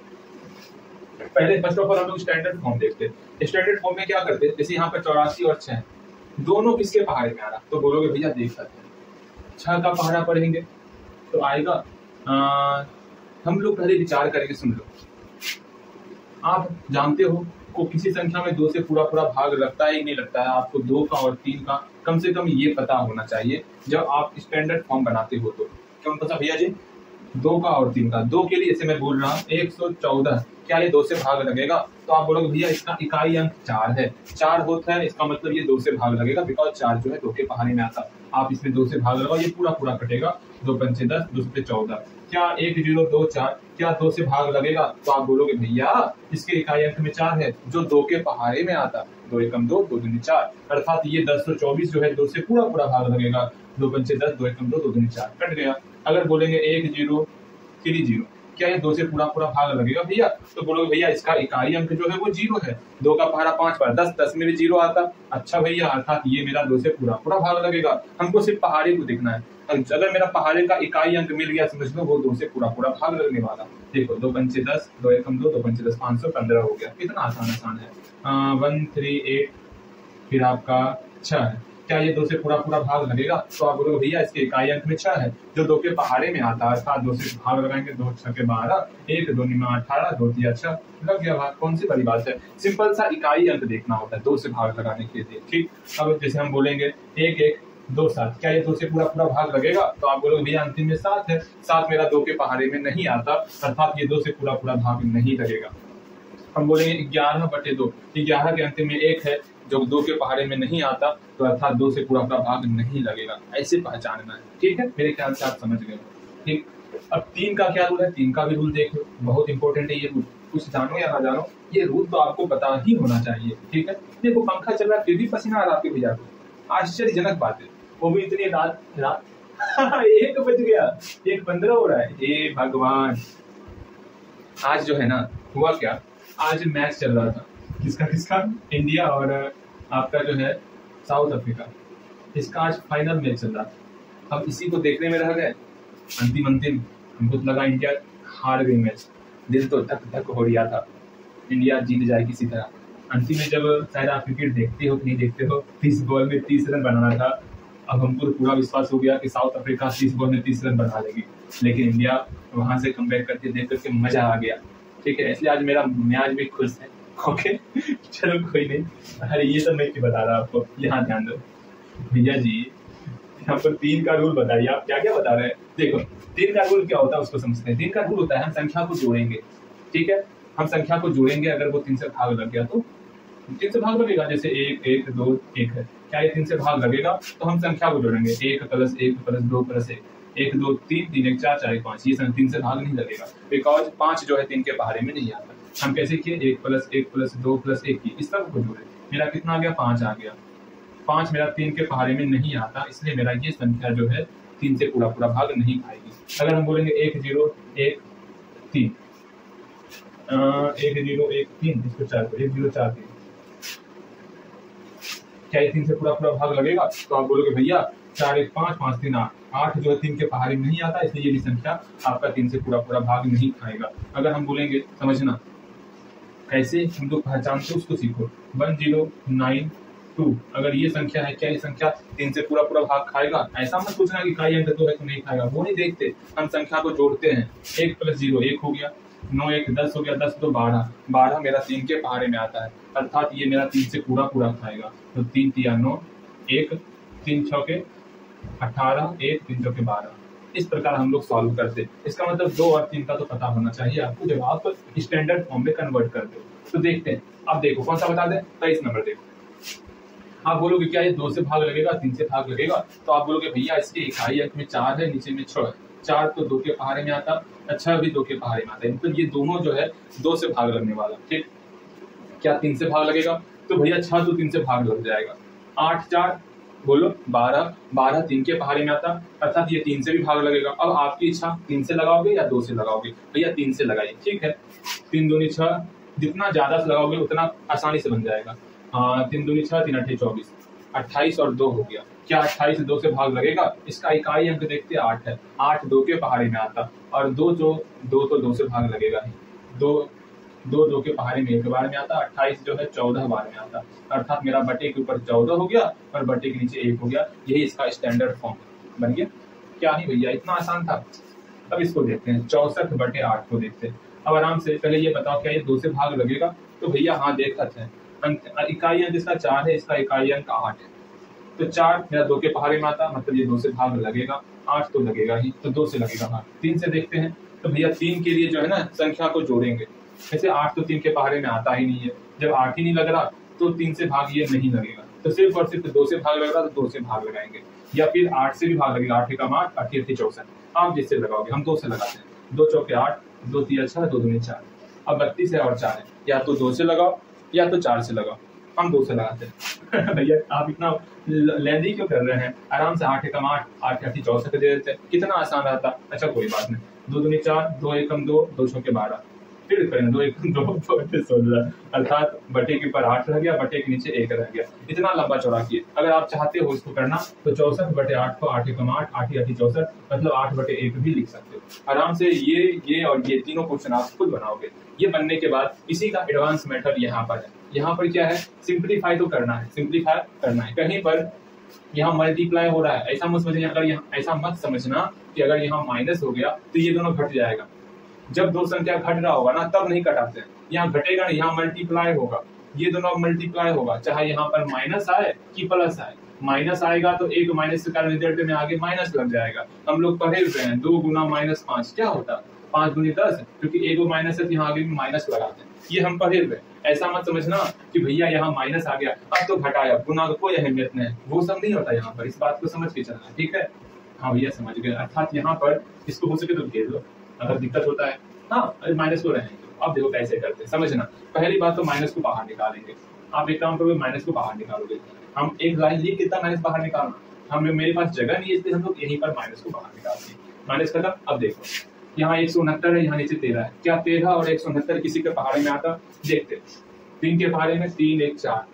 पहले फर्स्ट ऑफ ऑल हम लोग स्टैंडर्ड फॉर्म देखते हैं। स्टैंडर्ड फॉर्म में क्या करते हैं, जैसे यहाँ पर चौरासी और छह दोनों किसके पहाड़े में आ रहा, तो बोलोगे भैया देख सकते हैं छह का पहाड़ा पढ़ेंगे तो आएगा, आ, हम लोग पहले विचार करेंगे। सुन लो, आप जानते हो को किसी संख्या में दो से पूरा पूरा भाग लगता है ही नहीं लगता है, आपको दो का और तीन का कम से कम ये पता होना चाहिए जब आप स्टैंडर्ड फॉर्म बनाते हो। तो क्यों पता भैया जी, दो का और तीन का, दो के लिए जैसे मैं बोल रहा हूँ एक सौ चौदह, क्या ये दो से भाग लगेगा? तो आप बोलोगे भैया इसका इकाई अंक चार है, चार होता है, इसका मतलब ये दो से भाग लगेगा, बिकॉज चार जो है दो के पहाड़े में आता। आप इसमें दो से भाग लगाओ, ये पूरा पूरा कटेगा, दो पंचे दस, दो से चौदह, क्या एक जीरो दो चार, क्या दो से भाग लगेगा? तो आप बोलोगे भैया इसके इकाई अंक में चार है, जो दो के पहाड़े में आता, दो एकम दो, दो दूनी चार, अर्थात ये दस सौ चौबीस जो है दो से पूरा पूरा भाग लगेगा, दो पंचे दस, दो एकम दो, दो दूनी चार, कट गया। अगर बोलेंगे एक जीरो थ्री जीरो, क्या ये दो से पूरा पूरा भाग लगेगा भैया? तो बोलोगे भैया इसका इकाई अंक जो है वो जीरो है, दो का पहाड़ा पांच बार, दस, दस में भी जीरो आता। अच्छा भैया, अर्थात ये मेरा दो से पूरा पूरा भाग लगेगा। हमको सिर्फ पहाड़े को देखना है, अगर मेरा पहाड़े का इकाई अंक मिल गया समझ लो वो दो से पूरा पूरा भाग लगने वाला। देखो दो पंचे दस, दो एकम दो, दो पंचे दस, पांच सौ पंद्रह हो गया। कितना आसान आसान है, वन थ्री एट, फिर आपका छह है, क्या ये दो से पूरा पूरा भाग लगेगा? तो आप बोलोगे भैया इसके इकाई अंक में छह है, जो दो के पहाड़े में आता है, अर्थात दो से भाग लगाएंगे, दो छह के बारह, एक दो निमा अठारह, दो तिया छह, लग गया भाग। कौन सी बड़ी बात है, सिंपल सा इकाई अंक देखना होता है दो से भाग लगाने के लिए, ठीक। अब जैसे हम बोलेंगे एक एक दो सात, क्या ये दो से पूरा पूरा भाग लगेगा? तो आप बोलोगे भैया अंतिम में सात है, सात मेरा दो के पहाड़े में नहीं आता, अर्थात ये दो से पूरा पूरा भाग नहीं लगेगा। हम बोलेंगे ग्यारह बटे दो, ग्यारह के अंतिम में एक है जो दो के पहाड़े में नहीं आता, तो अर्थात दो से पूरा पूरा भाग नहीं लगेगा। ऐसे पहचानना है, ठीक है, मेरे ख्याल से आप समझ गए, ठीक। अब तीन का क्या रूल है, तीन का भी रूल देख लो, बहुत इंपॉर्टेंट है ये रूल, कुछ जानो या ना जानो ये रूल तो आपको पता ही होना चाहिए, ठीक है। देखो पंखा चल रहा है फिर भी पसीना आ रहा है आपके भैया को, आश्चर्यजनक बात है, वो भी इतनी रात रात एक बज गया, एक पंद्रह हो रहा है, हे भगवान। आज जो है ना हुआ क्या, आज मैच चल रहा था, किसका किसका, इंडिया और आपका जो है साउथ अफ्रीका, इसका आज फाइनल मैच चल रहा था। अब इसी को देखने में रह गए, अंतिम अंतिम हमको तो लगा इंडिया हार गई मैच, दिल तो धक धक हो रहा था, इंडिया जीत जाए किसी तरह। अंतिम में जब शायद आप क्रिकेट देखते हो कि नहीं देखते हो, तीस बॉल में तीस रन बनाना था। अब हमको तो पूरा विश्वास हो गया कि साउथ अफ्रीका तीस बॉल में तीस रन बना लेगी, लेकिन इंडिया वहां से कमबैक करके देख करके मजा आ गया, ठीक है। इसलिए आज मेरा मैच भी खुश है, ओके चलो कोई नहीं। अरे ये सब मैं क्यों बता रहा आपको, यहाँ ध्यान दो भैया जी, यहाँ पर तीन का रूल बताइए, आप क्या क्या बता रहे हैं। देखो तीन का रूल क्या होता है उसको समझते हैं। तीन का रूल होता है हम संख्या को जोड़ेंगे, ठीक है, हम संख्या को जोड़ेंगे, अगर वो तीन से भाग लग गया तो तीन से भाग लगेगा, जैसे एक एक दो एक है, क्या ये तीन से भाग लगेगा? तो हम संख्या को जोड़ेंगे, एक प्लस एक प्लस दो प्लस एक, एक दो तीन, तीन एक चार, चार एक पांच, ये तीन से भाग नहीं लगेगा, बिकॉज पांच जो है तीन के पहाड़े में नहीं आता। हम कैसे किए, एक प्लस एक प्लस दो प्लस एक की, इस तरह को जोड़े, मेरा कितना आ गया, पांच आ गया। पांच मेरा तीन के पहाड़े में नहीं आता, इसलिए मेरा ये संख्या जो है तीन से पूरा पूरा भाग नहीं खाएगी। अगर हम बोलेंगे एक जीरो एक तीन, एक जीरो एक तीन, इसको चार को एक जीरो चार तीन, क्या ये तीन से पूरा पूरा भाग लगेगा? तो आप बोलोगे भैया चार एक पांच, पांच तीन आठ, आठ जो है तीन के पहाड़े में नहीं आता, इसलिए ये भी संख्या आपका तीन से पूरा पूरा भाग नहीं खाएगा। अगर हम बोलेंगे, समझना कैसे हम लोग पहचानते उसको सीखो। वन जीरो नाइन टू, अगर ये संख्या है, क्या ये संख्या तीन से पूरा पूरा भाग खाएगा? ऐसा मत सोचना कि इकाई अंक तो है तो नहीं खाएगा, वो नहीं देखते, हम संख्या को जोड़ते हैं। एक प्लस जीरो एक हो गया, नौ एक दस हो गया, दस दो बारह, बारह मेरा तीन के पहाड़े में आता है, अर्थात ये मेरा तीन से पूरा पूरा खाएगा। तो तीन तिया नौ, एक तीन छके अठारह, एक तीन चौके बारह। इस प्रकार हम लोग सॉल्व करते। इसका मतलब दो और तीन का तो पता होना चाहिए आपको जब आप स्टैंडर्ड फॉर्म में कन्वर्ट करते हो। तो देखते हैं, अब देखो कौन सा बता दें, तेईस नंबर देखो। आप बोलोगे क्या ये दो से भाग लगेगा, तीन से भाग लगेगा? तो आप बोलोगे भैया इसके इकाई अंक में चार है, नीचे में छह है, चार तो दो के पहाड़े में आता, अच्छा भी दो के पहाड़े में आता है, मतलब ये दोनों जो है दो से भाग लगने वाला। ठीक, क्या तीन से भाग लगेगा? तो भैया छह तो तीन से भाग लग जाएगा। आठ चार बोलो बारह, बारह तीन के पहाड़े में आता, अर्थात ये तीन से भी भाग लगेगा। अब आपकी इच्छा, तीन से लगाओगे या दो से लगाओगे? भैया तीन से लगाइए। ठीक है, तीन दूनी छह, जितना ज्यादा से लगाओगे उतना आसानी से बन जाएगा। हाँ, तीन दूनी छह, तीन अट्ठे चौबीस, अट्ठाईस और दो हो गया। क्या अट्ठाईस दो से भाग लगेगा? इसका इकाई अंक देखते आठ है, आठ दो के पहाड़े में आता, और दो जो दो तो दो से भाग लगेगा ही, दो दो दो के पहाड़े में एक बार में आता, अट्ठाईस जो है चौदह बार में आता, अर्थात मेरा बटे के ऊपर चौदह हो गया और बटे के नीचे एक हो गया। यही इसका स्टैंडर्ड फॉर्म बन गया। क्या ही भैया इतना आसान था। अब इसको देखते हैं, चौसठ बटे आठ को देखते हैं। अब आराम से पहले ये बताओ क्या ये दो से भाग लगेगा? तो भैया हाँ देखते हैं, इकाई अंक इसका चार है, इसका इकाई अंक आठ है, तो चार मेरा दो के पहाड़े में आता, मतलब ये दो से भाग लगेगा, आठ तो लगेगा ही, तो दो से लगेगा हाँ। तीन से देखते हैं, तो भैया तीन के लिए जो है ना संख्या को जोड़ेंगे। ऐसे आठ तो तीन के पहाड़े में आता ही नहीं है, जब आठ ही नहीं लग रहा तो तीन से भाग ये नहीं लगेगा, तो सिर्फ और सिर्फ दो से भाग लग रहा तो दो से भाग लगाएंगे, या फिर आठ से भी भाग लगेगा, आठ एकम आठ, आठ अठी चौसठ, आप जिससे लगाओगे, हम दो से लगाते हैं, दो चौके आठ, दो तिया छह, दो दूनी चार। अब बत्तीस है और चार है, या तो दो से लगाओ या तो चार से लगाओ, हम दो से लगाते हैं। भैया आप इतना लेंदी क्यों कर रहे हैं? आराम से आठ एकम आठ, आठ अठी चौसठ दे देते, कितना आसान रहता। अच्छा कोई बात नहीं, दो दूनी चार, दो एकम दो, दो छके बारह, फिर करें दो एक दो दो अठे सोलह, अर्थात बटे के ऊपर आठ रह गया, बटे के नीचे एक रह गया। इतना लंबा चौड़ा किए। अगर आप चाहते हो इसको करना तो चौसठ बटे आठ को आठ एकम आठ, आठ अठी चौसठ, मतलब आठ बटे एक भी लिख सकते हो आराम से। ये ये और ये तीनों क्वेश्चन आप खुद बनाओगे। ये बनने के बाद इसी का एडवांस मेथड यहाँ पर है। यहाँ पर क्या है, सिंप्लीफाई तो करना है, सिंप्लीफाई करना है। कहीं पर यहाँ मल्टीप्लाई हो रहा है, ऐसा मत समझिए, अगर यहाँ ऐसा मत समझना कि अगर यहाँ माइनस हो गया तो ये दोनों घट जाएगा। जब दो संख्या घट रहा होगा ना तब नहीं कटाते हैं, यहाँ घटेगा नहीं, यहाँ मल्टीप्लाई होगा, ये दोनों मल्टीप्लाई होगा, चाहे यहाँ पर माइनस आए कि प्लस आए। माइनस आएगा तो एक माइनस का रिजल्ट में आगे माइनस लग जाएगा। हम लोग पढ़े हुए हैं, दो गुना माइनस पांच क्या होता है, पांच गुनी दस, क्योंकि एक माइनस है तो यहाँ आगे भी माइनस लगाते हैं, ये हम पढ़े हुए। ऐसा मत समझना कि भैया यहाँ माइनस आ गया अब तो घटाया, गुना का कोई अहमियत नहीं, वो सब नहीं होता यहाँ पर, इस बात को समझ के चलना। ठीक है, हाँ भैया समझ गए। अर्थात यहाँ पर इसको हो सके तो भेज दो, अगर दिक्कत होता है हाँ माइनस को रहेंगे। अब देखो कैसे करते हैं, समझना। पहली बात तो माइनस को बाहर निकालेंगे। आप एक काम करोगे, माइनस को बाहर निकालोगे। हम एक लाइन लिख कितना माइनस बाहर निकालना, हम मेरे पास जगह नहीं है इसलिए हम लोग यहीं पर माइनस को बाहर निकालते हैं। माइनस खत्म। अब देखो यहाँ एक सौ उनहत्तर है, यहाँ नीचे तेरह है, क्या तेरह और एक सौ उनहत्तर किसी के पहाड़े में आता? देखते, तीन के पहाड़े में तीन एक चार,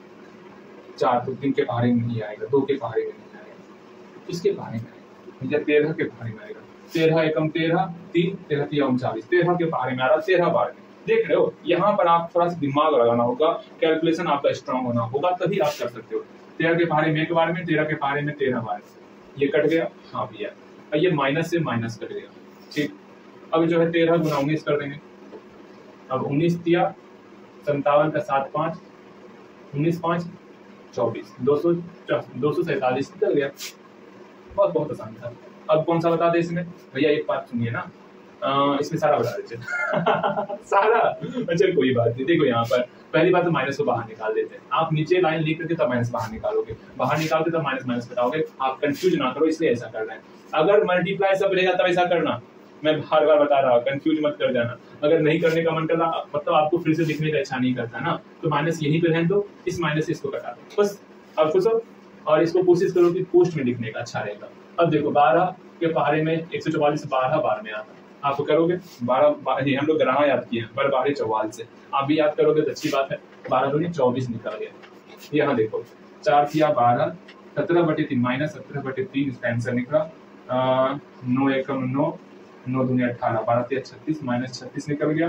चार तो तीन के पहाड़े में नहीं आएगा, दो के पहाड़े में नहीं आएगा, किसके पहाड़े में आएगा? तेरह के पहाड़े में आएगा। तेरह एकम तेरह, तीन तेरह तिया उनचालीस, तेरह के पहाड़े में आ रहा, तेरह बार में। देख रहे हो, यहाँ पर आप थोड़ा सा दिमाग लगाना होगा, कैलकुलेशन आपका स्ट्रांग होना होगा, तभी आप कर सकते हो। तेरह के पहाड़े में एक बार में, तेरह के पहाड़े में तेरह बार, ये कट गया हाँ भैया, और ये माइनस से माइनस कट गया। ठीक, अब जो है तेरह गुना उन्नीस कर देंगे। अब उन्नीस तिया संतावन का सात पांच, उन्नीस पांच चौबीस, दो सौ दो सौ सैतालीस निकल गया। बहुत बहुत आसान था। अब कौन सा बता दे इसमें? भैया एक बात सुनिए ना, आ, इसमें सारा बता दीजिए। सारा अच्छा कोई बात नहीं। देखो यहाँ पर पहली बात तो माइनस को बाहर निकाल देते हैं। आप नीचे लाइन लिख करके तब माइनस बाहर निकालोगे, बाहर निकालते तब माइनस माइनस बताओगे। आप कंफ्यूज ना करो, इसलिए ऐसा करना है। अगर मल्टीप्लाई सब रहेगा तब ऐसा करना, मैं हर बार बता रहा हूँ, कंफ्यूज मत कर जाना। अगर नहीं करने का मन कर रहा, मतलब आपको फिर से लिखने का इच्छा नहीं करता ना, तो माइनस यहीं पे रहने दो, इस माइनस से इसको कटा दो बस। अब खुश हो और इसको कोशिश करो कि पोस्ट में लिखने का अच्छा रहेगा। अब देखो बारह के पहाड़े में एक सौ चौवालीस बारह बार में आता, आप करोगे बारह, हम लोग ग्राह याद किए बारह बारह चौवालीस से, आप भी याद करोगे तो अच्छी बात है। बारह दूनी चौबीस निकल गया। यहाँ देखो चार थिया बारह, सत्रह बटे तीन माइनस सत्रह बटे तीन, इसका आंसर निकला। नौ एकम नौ, नौ दूनी अठारह, बारह तिया छत्तीस, माइनस छत्तीस निकल गया।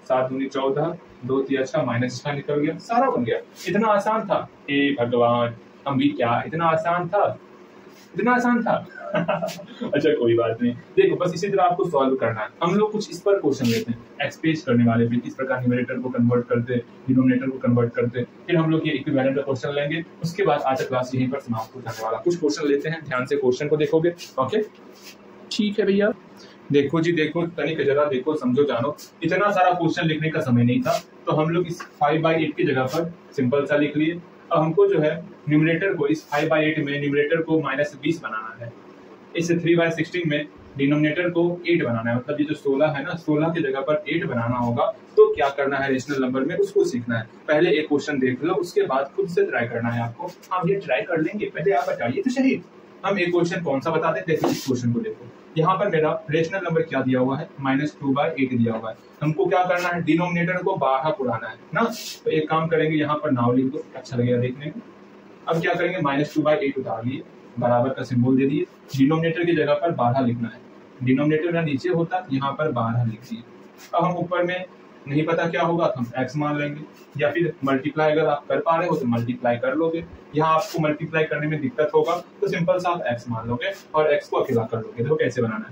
सात दूनी चौदह, दो तिया छह, माइनस छह निकल गया, सारा बन गया। इतना आसान था। हे भगवान, हम भी क्या, इतना आसान था, इतना आसान था। अच्छा कोई बात नहीं, देखो बस इसी तरह आपको सॉल्व करना है। हम लोग कुछ इस पर क्वेश्चन लेते हैं एक्सप्रेस करने वाले भी, इस प्रकार न्यूमरेटर को कन्वर्ट करते, डिनोमिनेटर को कन्वर्ट करते, फिर हम लोग ये इक्विवेलेंट का क्वेश्चन लेंगे। उसके बाद आज का क्लास यहीं पर समाप्त होने वाला। कुछ क्वेश्चन लेते हैं, ध्यान से क्वेश्चन को देखोगे। ओके ठीक है भैया, देखो जी देखो, तनिक जरा देखो, समझो जानो। इतना सारा क्वेश्चन लिखने का समय नहीं था, तो हम लोग इस फाइव बाई एट की जगह पर सिंपल सा लिख लिए। अब हमको जो है न्यूमरेटर को इस फाइव बाई एट में न्यूमरेटर को माइनस बीस बनाना है, इस थ्री बाई सिक्सटीन में डिनोमिनेटर को एट बनाना है। मतलब ये जो सोलह है ना, सोलह की जगह पर एट बनाना होगा। तो क्या करना है रेशनल नंबर में, उसको सीखना है। पहले एक क्वेश्चन देख लो, उसके बाद खुद से ट्राई करना है आपको। हम ये ट्राई कर लेंगे, पहले आप बताइए तो सही। हम एक क्वेश्चन कौन सा बताते हैं, देखो इस क्वेश्चन को देखो। यहाँ पर मेरा रेशनल नंबर क्या दिया हुआ है, माइनस टू बाई एट दिया हुआ है। हमको क्या करना है, डिनोमिनेटर को बारह पुराना है ना। तो एक काम करेंगे, यहाँ पर नाव लिख दो, अच्छा लगेगा देखने को। अब क्या करेंगे, माइनस टू बाई एट उतार लिए, बराबर का सिंबल दे दिए। डिनोमिनेटर की जगह पर बारह लिखना है, डिनोमिनेटर का नीचे होता, यहाँ पर बारह लिख दिए। अब हम ऊपर में नहीं पता क्या होगा, तो हम एक्स मान लेंगे, या फिर मल्टीप्लाई अगर आप कर पा रहे हो तो मल्टीप्लाई कर लोगे। यहाँ आपको मल्टीप्लाई करने में दिक्कत होगा तो सिंपल सा आप एक्स मान लोगे और एक्स को अकेला कर लोगे। देखो कैसे बनाना है,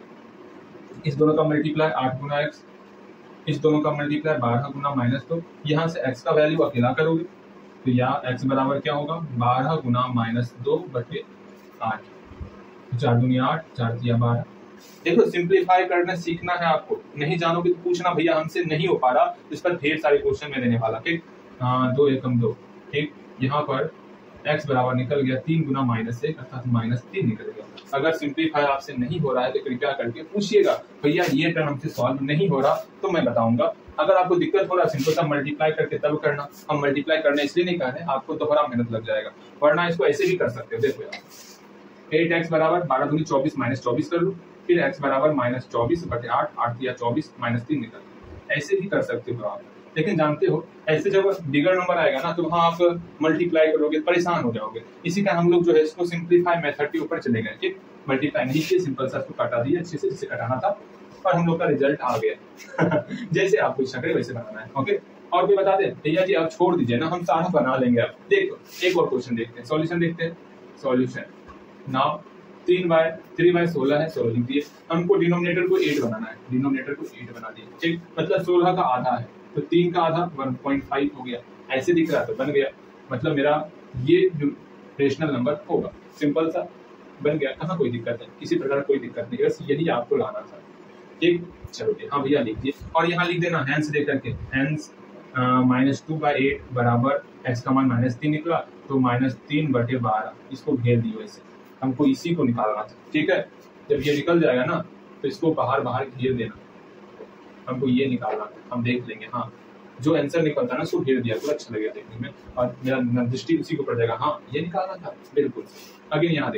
इस दोनों का मल्टीप्लाई आठ गुना एक्स, इस दोनों का मल्टीप्लाई बारह गुना माइनस दो। यहाँ से एक्स का वैल्यू अकेला करोगे तो यहाँ एक्स बराबर क्या होगा, बारह गुना माइनस दो बटे आठ, चार दुनिया आठ, चार दिया बारह। देखो सिंप्लीफाई करना सीखना है आपको, नहीं जानोगे तो पूछना, भैया हमसे नहीं हो पा रहा। इस पर ढेर सारे क्वेश्चन में देने वाला, ठीक। हाँ दो एकम दो, ठीक। यहाँ पर x बराबर निकल गया तीन गुना माइनस एक, अर्थात माइनस तीन निकल गया। अगर सिंप्लीफाई आपसे नहीं हो रहा है तो कृपया करके पूछिएगा, भैया ये टर्म हमसे सॉल्व नहीं हो रहा, तो मैं बताऊंगा। अगर आपको दिक्कत हो रहा है सिंपल सा मल्टीप्लाई करके तब करना। हम मल्टीप्लाई करने इसलिए नहीं कर रहे, आपको दोहरा मेहनत लग जाएगा, वरना इसको ऐसे भी कर सकते हो। देखो यार, एट एक्स बराबर बारह दूनी चौबीस, माइनस चौबीस कर लो, फिर x बराबर माइनस चौबीस बटे आठ, आठ या चौबीस, माइनस तीन निकल। ऐसे भी कर सकते हो आप, लेकिन जानते हो ऐसे जब बिगर नंबर आएगा ना तो वहां आप मल्टीप्लाई करोगे, परेशान हो जाओगे। इसी का हम लोग जो है इसको सिंप्लीफाई मेथड के ऊपर चले गए, ठीक। मल्टीप्लाई नहीं किए, सिंपल सा इसको काटा दिया अच्छे से, जिसे कटाना था, और हम लोग का रिजल्ट आ गया। जैसे आपको इच्छा करे वैसे बनाना है। ओके, और भी बता दें भैया जी, आप छोड़ दीजिए ना, हम सारा बना लेंगे। आप देखो एक और क्वेश्चन देखते हैं, सॉल्यूशन देखते हैं। सॉल्यूशन नाउ तीन बाय थ्री बाय सोलह है, सोलह लिख दिए। हमको डिनोमिनेटर को एट बनाना है, डिनोमिनेटर को एट बना दिए, ठीक। मतलब सोलह का आधा है तो तीन का आधा वन पॉइंट फाइव हो गया, ऐसे दिख रहा तो बन गया। मतलब मेरा ये रेशनल नंबर होगा, सिंपल सा बन गया। कहाँ कोई दिक्कत है, किसी प्रकार कोई दिक्कत नहीं, बस यही आपको लाना था, ठीक। चलो हाँ भैया लिख दिए, और यहाँ लिख देना हैंस दे करके, hence minus two by eight बराबर एक्स का मान माइनस तीन निकला, तो माइनस तीन बटे बारह, इसको घेर दियो ऐसे। हमको इसी को निकालना था, ठीक है। जब ये निकल जाएगा ना तो इसको बाहर बाहर घेर देना, हमको ये निकालना था, हम देख लेंगे। हाँ जो आंसर निकलता है ना उसको घेर दिया, तो अच्छा लगेगा देखने में, और मेरा दृष्टि उसी को पड़ जाएगा। हाँ ये निकालना था, बिल्कुल। अगेन यहाँ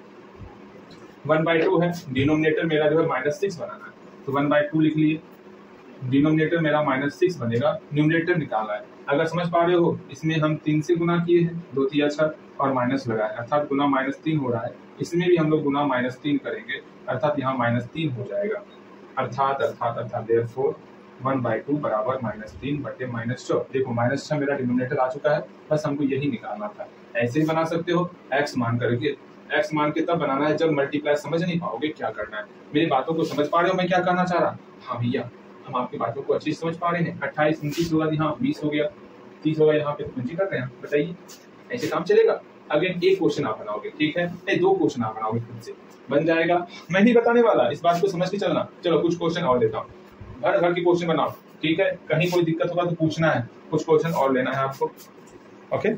देखो वन बाई टू है, डिनोमिनेटर मेरा जो है माइनस सिक्स बनाना है, तो वन बाई टू लिख लिए। डिनोमिनेटर मेरा माइनस सिक्स बनेगा, न्यूमरेटर निकाला है। अगर समझ पा रहे हो, इसमें हम तीन से गुना किए हैं, दो तिया छह और माइनस लगा है, अर्थात गुना माइनस तीन हो रहा है। इसमें भी हम लोग गुना माइनस तीन करेंगे, अर्थात यहाँ माइनस तीन हो जाएगा। अर्थात अर्थात अर्थात देयरफॉर वन बाई टू बराबर माइनस तीन बटे माइनस छह। देखो माइनस छह मेरा डिनोमिनेटर आ चुका है, बस हमको यही निकालना था। ऐसे ही बना सकते हो, एक्स मान करके। एक्स मान के तब बनाना है जब मल्टीप्लाई समझ नहीं पाओगे क्या करना है। मेरी बातों को समझ पा रहे हो मैं क्या करना चाह रहा? हाँ भैया हम आपकी बातों को अच्छी समझ पा रहे हैं। अट्ठाईस उनतीस होगा, यहाँ बीस हो गया, तीस होगा, यहाँ पे पूंजी कर रहे हैं। बताइए ऐसे काम चलेगा? अगेन एक क्वेश्चन आप बनाओगे, ठीक है, नहीं दो क्वेश्चन आप बनाओगे, खुद से बन जाएगा। मैं नहीं बताने वाला, इस बात को समझ के चलना। चलो कुछ क्वेश्चन और देता हूँ, भर भर के क्वेश्चन बनाओ, ठीक है। कहीं कोई दिक्कत होगा तो पूछना है, कुछ क्वेश्चन और लेना है आपको। ओके,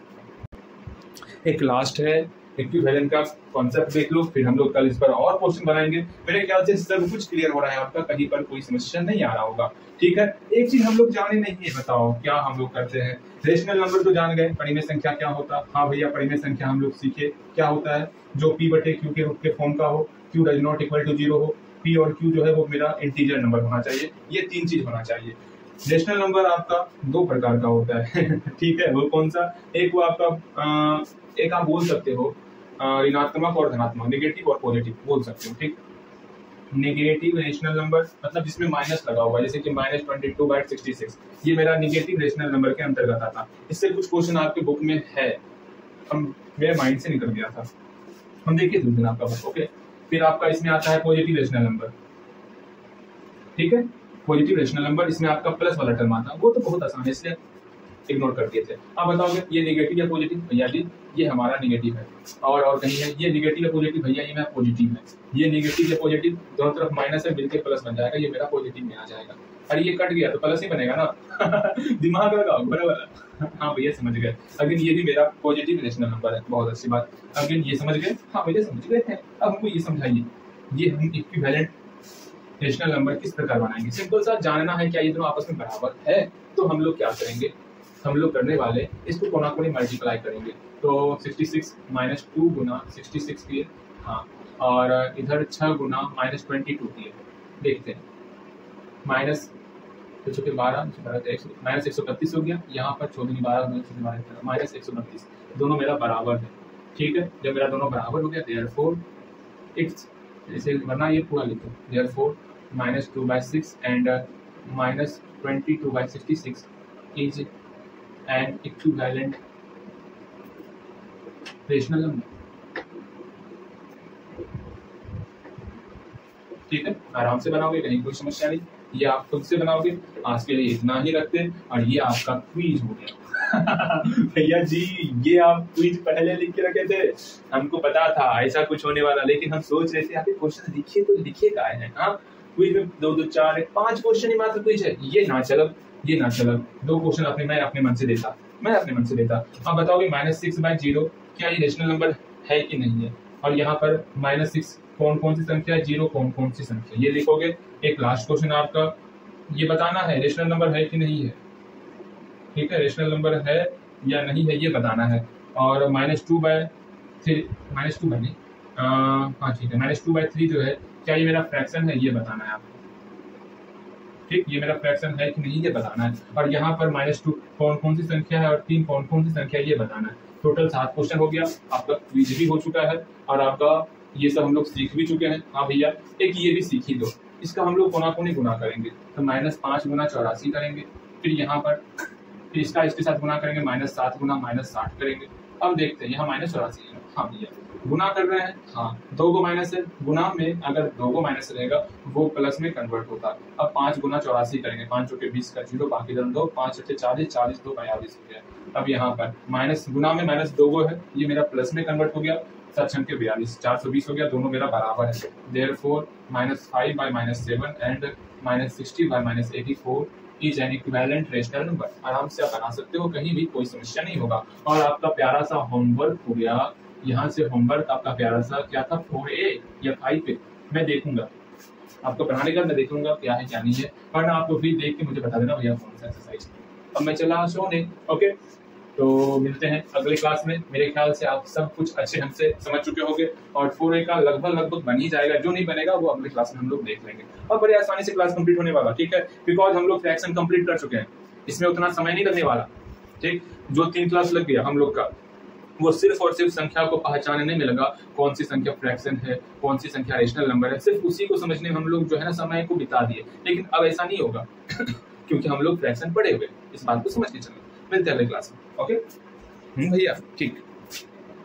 एक लास्ट है इक्विवेलेंट का कॉन्सेप्ट देख लो, फिर हम लोग कल इस पर और क्वेश्चन बनाएंगे। मेरे ख्याल से सब कुछ क्लियर हो रहा है आपका, कहीं पर कोई समस्या नहीं आ रहा होगा, ठीक है। एक चीज हम लोग जाने नहीं है, बताओ क्या हम लोग करते हैं। रेशनल नंबर तो जान गए, परिमेय संख्या क्या होता। हाँ भैया परिमेय संख्या हम लोग सीखे क्या होता है, जो पी बटे क्यू के रूप के फॉर्म का हो, Q does not equal to zero हो, पी और क्यू जो है वो मेरा इंटीजर नंबर होना चाहिए। ये तीन चीज होना चाहिए। रेशनल नंबर आपका दो प्रकार का होता है ठीक है, वो कौन सा? एक वो आपका आ, एक आप बोल सकते हो ऋणात्मक और धनात्मक, नेगेटिव और पॉजिटिव बोल सकते हो, ठीक। नेगेटिव रेशनल नंबर, मतलब जिसमें माइनस लगा हुआ है, जैसे कि minus twenty two by sixty six, ये मेरा नेगेटिव रेशनल नंबर के अंतर्गत आता। इससे कुछ क्वेश्चन आपके बुक में है, हम मेरे माइंड से निकल गया था, हम देखिए दूसरा आपका बुक। ओके, फिर आपका इसमें आता है पॉजिटिव रेशनल नंबर, ठीक है, पॉजिटिव रेशनल नंबर, इसमें आपका प्लस वाला टर्म आता है, वो तो बहुत आसान है इसलिए इग्नोर कर दिए थे। आप बताओगे ये नेगेटिव या पॉजिटिव, भैया जी ये हमारा नेगेटिव है, और और कहीं है ये नेगेटिव या पॉजिटिव, भैया ये मेरा पॉजिटिव है, ये नेगेटिव या पॉजिटिव दोनों तरफ माइनस है, मिलकर प्लस बन जाएगा, ये मेरा पॉजिटिव में आ जाएगा। अरे ये कट गया तो प्लस ही बनेगा ना दिमाग लगाओ बराबर। हाँ भैया समझ गए, अगेन ये भी मेरा पॉजिटिव रेशनल नंबर है, बहुत अच्छी बात, अगेन ये समझ गए, हाँ भैया समझ गए थे। अब हमको ये समझाइए ये हम इक्विवेलेंट रेशनल नंबर किस प्रकार बनाएंगे। सिंपल सा जानना है क्या ये दोनों आपस में बराबर है, तो हम लोग क्या करेंगे, हम लोग करने वाले इसको कोना कोनी मल्टीप्लाई करेंगे, तो सिक्सटी सिक्स माइनस टू गुना सिक्सटी सिक्स की, हाँ, और इधर छः गुना माइनस ट्वेंटी टू की, देखते हैं, माइनस तो चूंकि बारह माइनस एक सौ बत्तीस हो गया, यहाँ पर चौदह बारह माइनस एक सौ बत्तीस, दोनों मेरा बराबर है, ठीक है। जब मेरा दोनों बराबर हो गया देयरफॉर इट्स, जैसे वरना ये पूरा लिखो, therefore minus two by six and minus twenty two by sixty six is an equivalent rational number, ठीक है। आराम से बनाओगे, कहीं कोई समस्या नहीं, ये आप खुद से बनाओगे। आज के लिए इतना ही रखते हैं, और ये आपका क्विज हो गया भैया जी ये आप क्विज पहले लिख के रखे थे, हमको पता था ऐसा कुछ होने वाला, लेकिन हम सोच रहे थे आप क्वेश्चन लिखिए तो लिखिए का है, हाँ क्विज में दो दो चार एक पांच क्वेश्चन ही मात्र क्विज है, ये ना चलब ये ना चलब, दो क्वेश्चन अपने मैं अपने मन से देता मैं अपने मन से देता। अब बताओगे माइनस सिक्स बाई जीरो क्या ये रेशनल नंबर है कि नहीं है, और यहाँ पर माइनस सिक्स कौन कौन सी संख्या है, जीरो कौन कौन सी संख्या, ये लिखोगे। एक लास्ट क्वेश्चन आपका ये बताना है रेशनल नंबर है कि नहीं है, ठीक है, रेशनल नंबर है या नहीं है ये बताना है। और minus two by three minus two by नहीं हाँ ठीक है माइनस टू बाई थ्री जो है क्या ये मेरा फ्रैक्शन है ये बताना है आपको, ठीक, ये मेरा फ्रैक्शन है कि नहीं ये बताना है। और यहाँ पर माइनस टू कौन कौन सी संख्या है और तीन कौन कौन सी संख्या ये बताना है। टोटल सात क्वेश्चन हो गया, आपका क्विज भी हो चुका है और आपका ये सब हम लोग सीख भी चुके हैं। हाँ भैया एक ये भी सीख ही दो, इसका हम लोग कोना कोनी गुना करेंगे, तो माइनस पाँच गुना चौरासी करेंगे, फिर यहाँ पर फिर इसका इसके साथ गुना करेंगे, माइनस सात गुना माइनस साठ करेंगे। अब देखते हैं यहाँ माइनस चौरासी है, हाँ भैया गुना कर रहे हैं, हाँ दो को माइनस है, गुना में अगर दो को माइनस रहेगा वो प्लस में कन्वर्ट होता है। अब पाँच गुना चौरासी करेंगे, पाँच चौके बीस का जीरो, बाकी दो दो, पाँच अच्छे चालीस, चालीस दो बयालीस हो गया। अब यहाँ पर माइनस गुना में माइनस दो गो है, ये मेरा प्लस में कन्वर्ट हो गया, सात छः के बयालीस, चार सौ बीस हो गया, दोनों मेरा बराबर है। Therefore minus five by minus seven and minus sixty by minus eighty four is an equivalent rational number. आराम से आप बना सकते हो, कहीं भी कोई समस्या नहीं होगा। और आपका प्यारा सा होमवर्क हो गया, यहाँ से होमवर्क आपका प्यारा सा क्या था, फोर ए या फाइव पे मैं देखूंगा, आपको पढ़ाने का मैं देखूंगा क्या है क्या नहीं है, वरना आप लोग भी देख के मुझे बता देना भैया कौन सा एक्सरसाइज। अब मैं चला सोने, ओके तो मिलते हैं अगले क्लास में। मेरे ख्याल से आप सब कुछ अच्छे ढंग से समझ चुके होंगे और फोर ए का लगभग लगभग बन ही जाएगा, जो नहीं बनेगा वो अगले क्लास में हम लोग देख लेंगे। और बड़े आसानी से क्लास कंप्लीट होने वाला, ठीक है, बिकॉज हम लोग फ्रैक्शन कंप्लीट कर चुके हैं, इसमें उतना समय नहीं लगने वाला, ठीक। जो तीन क्लास लग गया हम लोग का वो सिर्फ और सिर्फ संख्या को पहचानने में लगा, कौन सी संख्या फ्रैक्शन है, कौन सी संख्या रेशनल नंबर है, सिर्फ उसी को समझने में हम लोग जो है ना समय को बिता दिए। लेकिन अब ऐसा नहीं होगा क्योंकि हम लोग फ्रैक्शन पढ़े हुए, इस बात को समझ के चलो। मिलते हैं अगले क्लास में, ओके भैया, ठीक।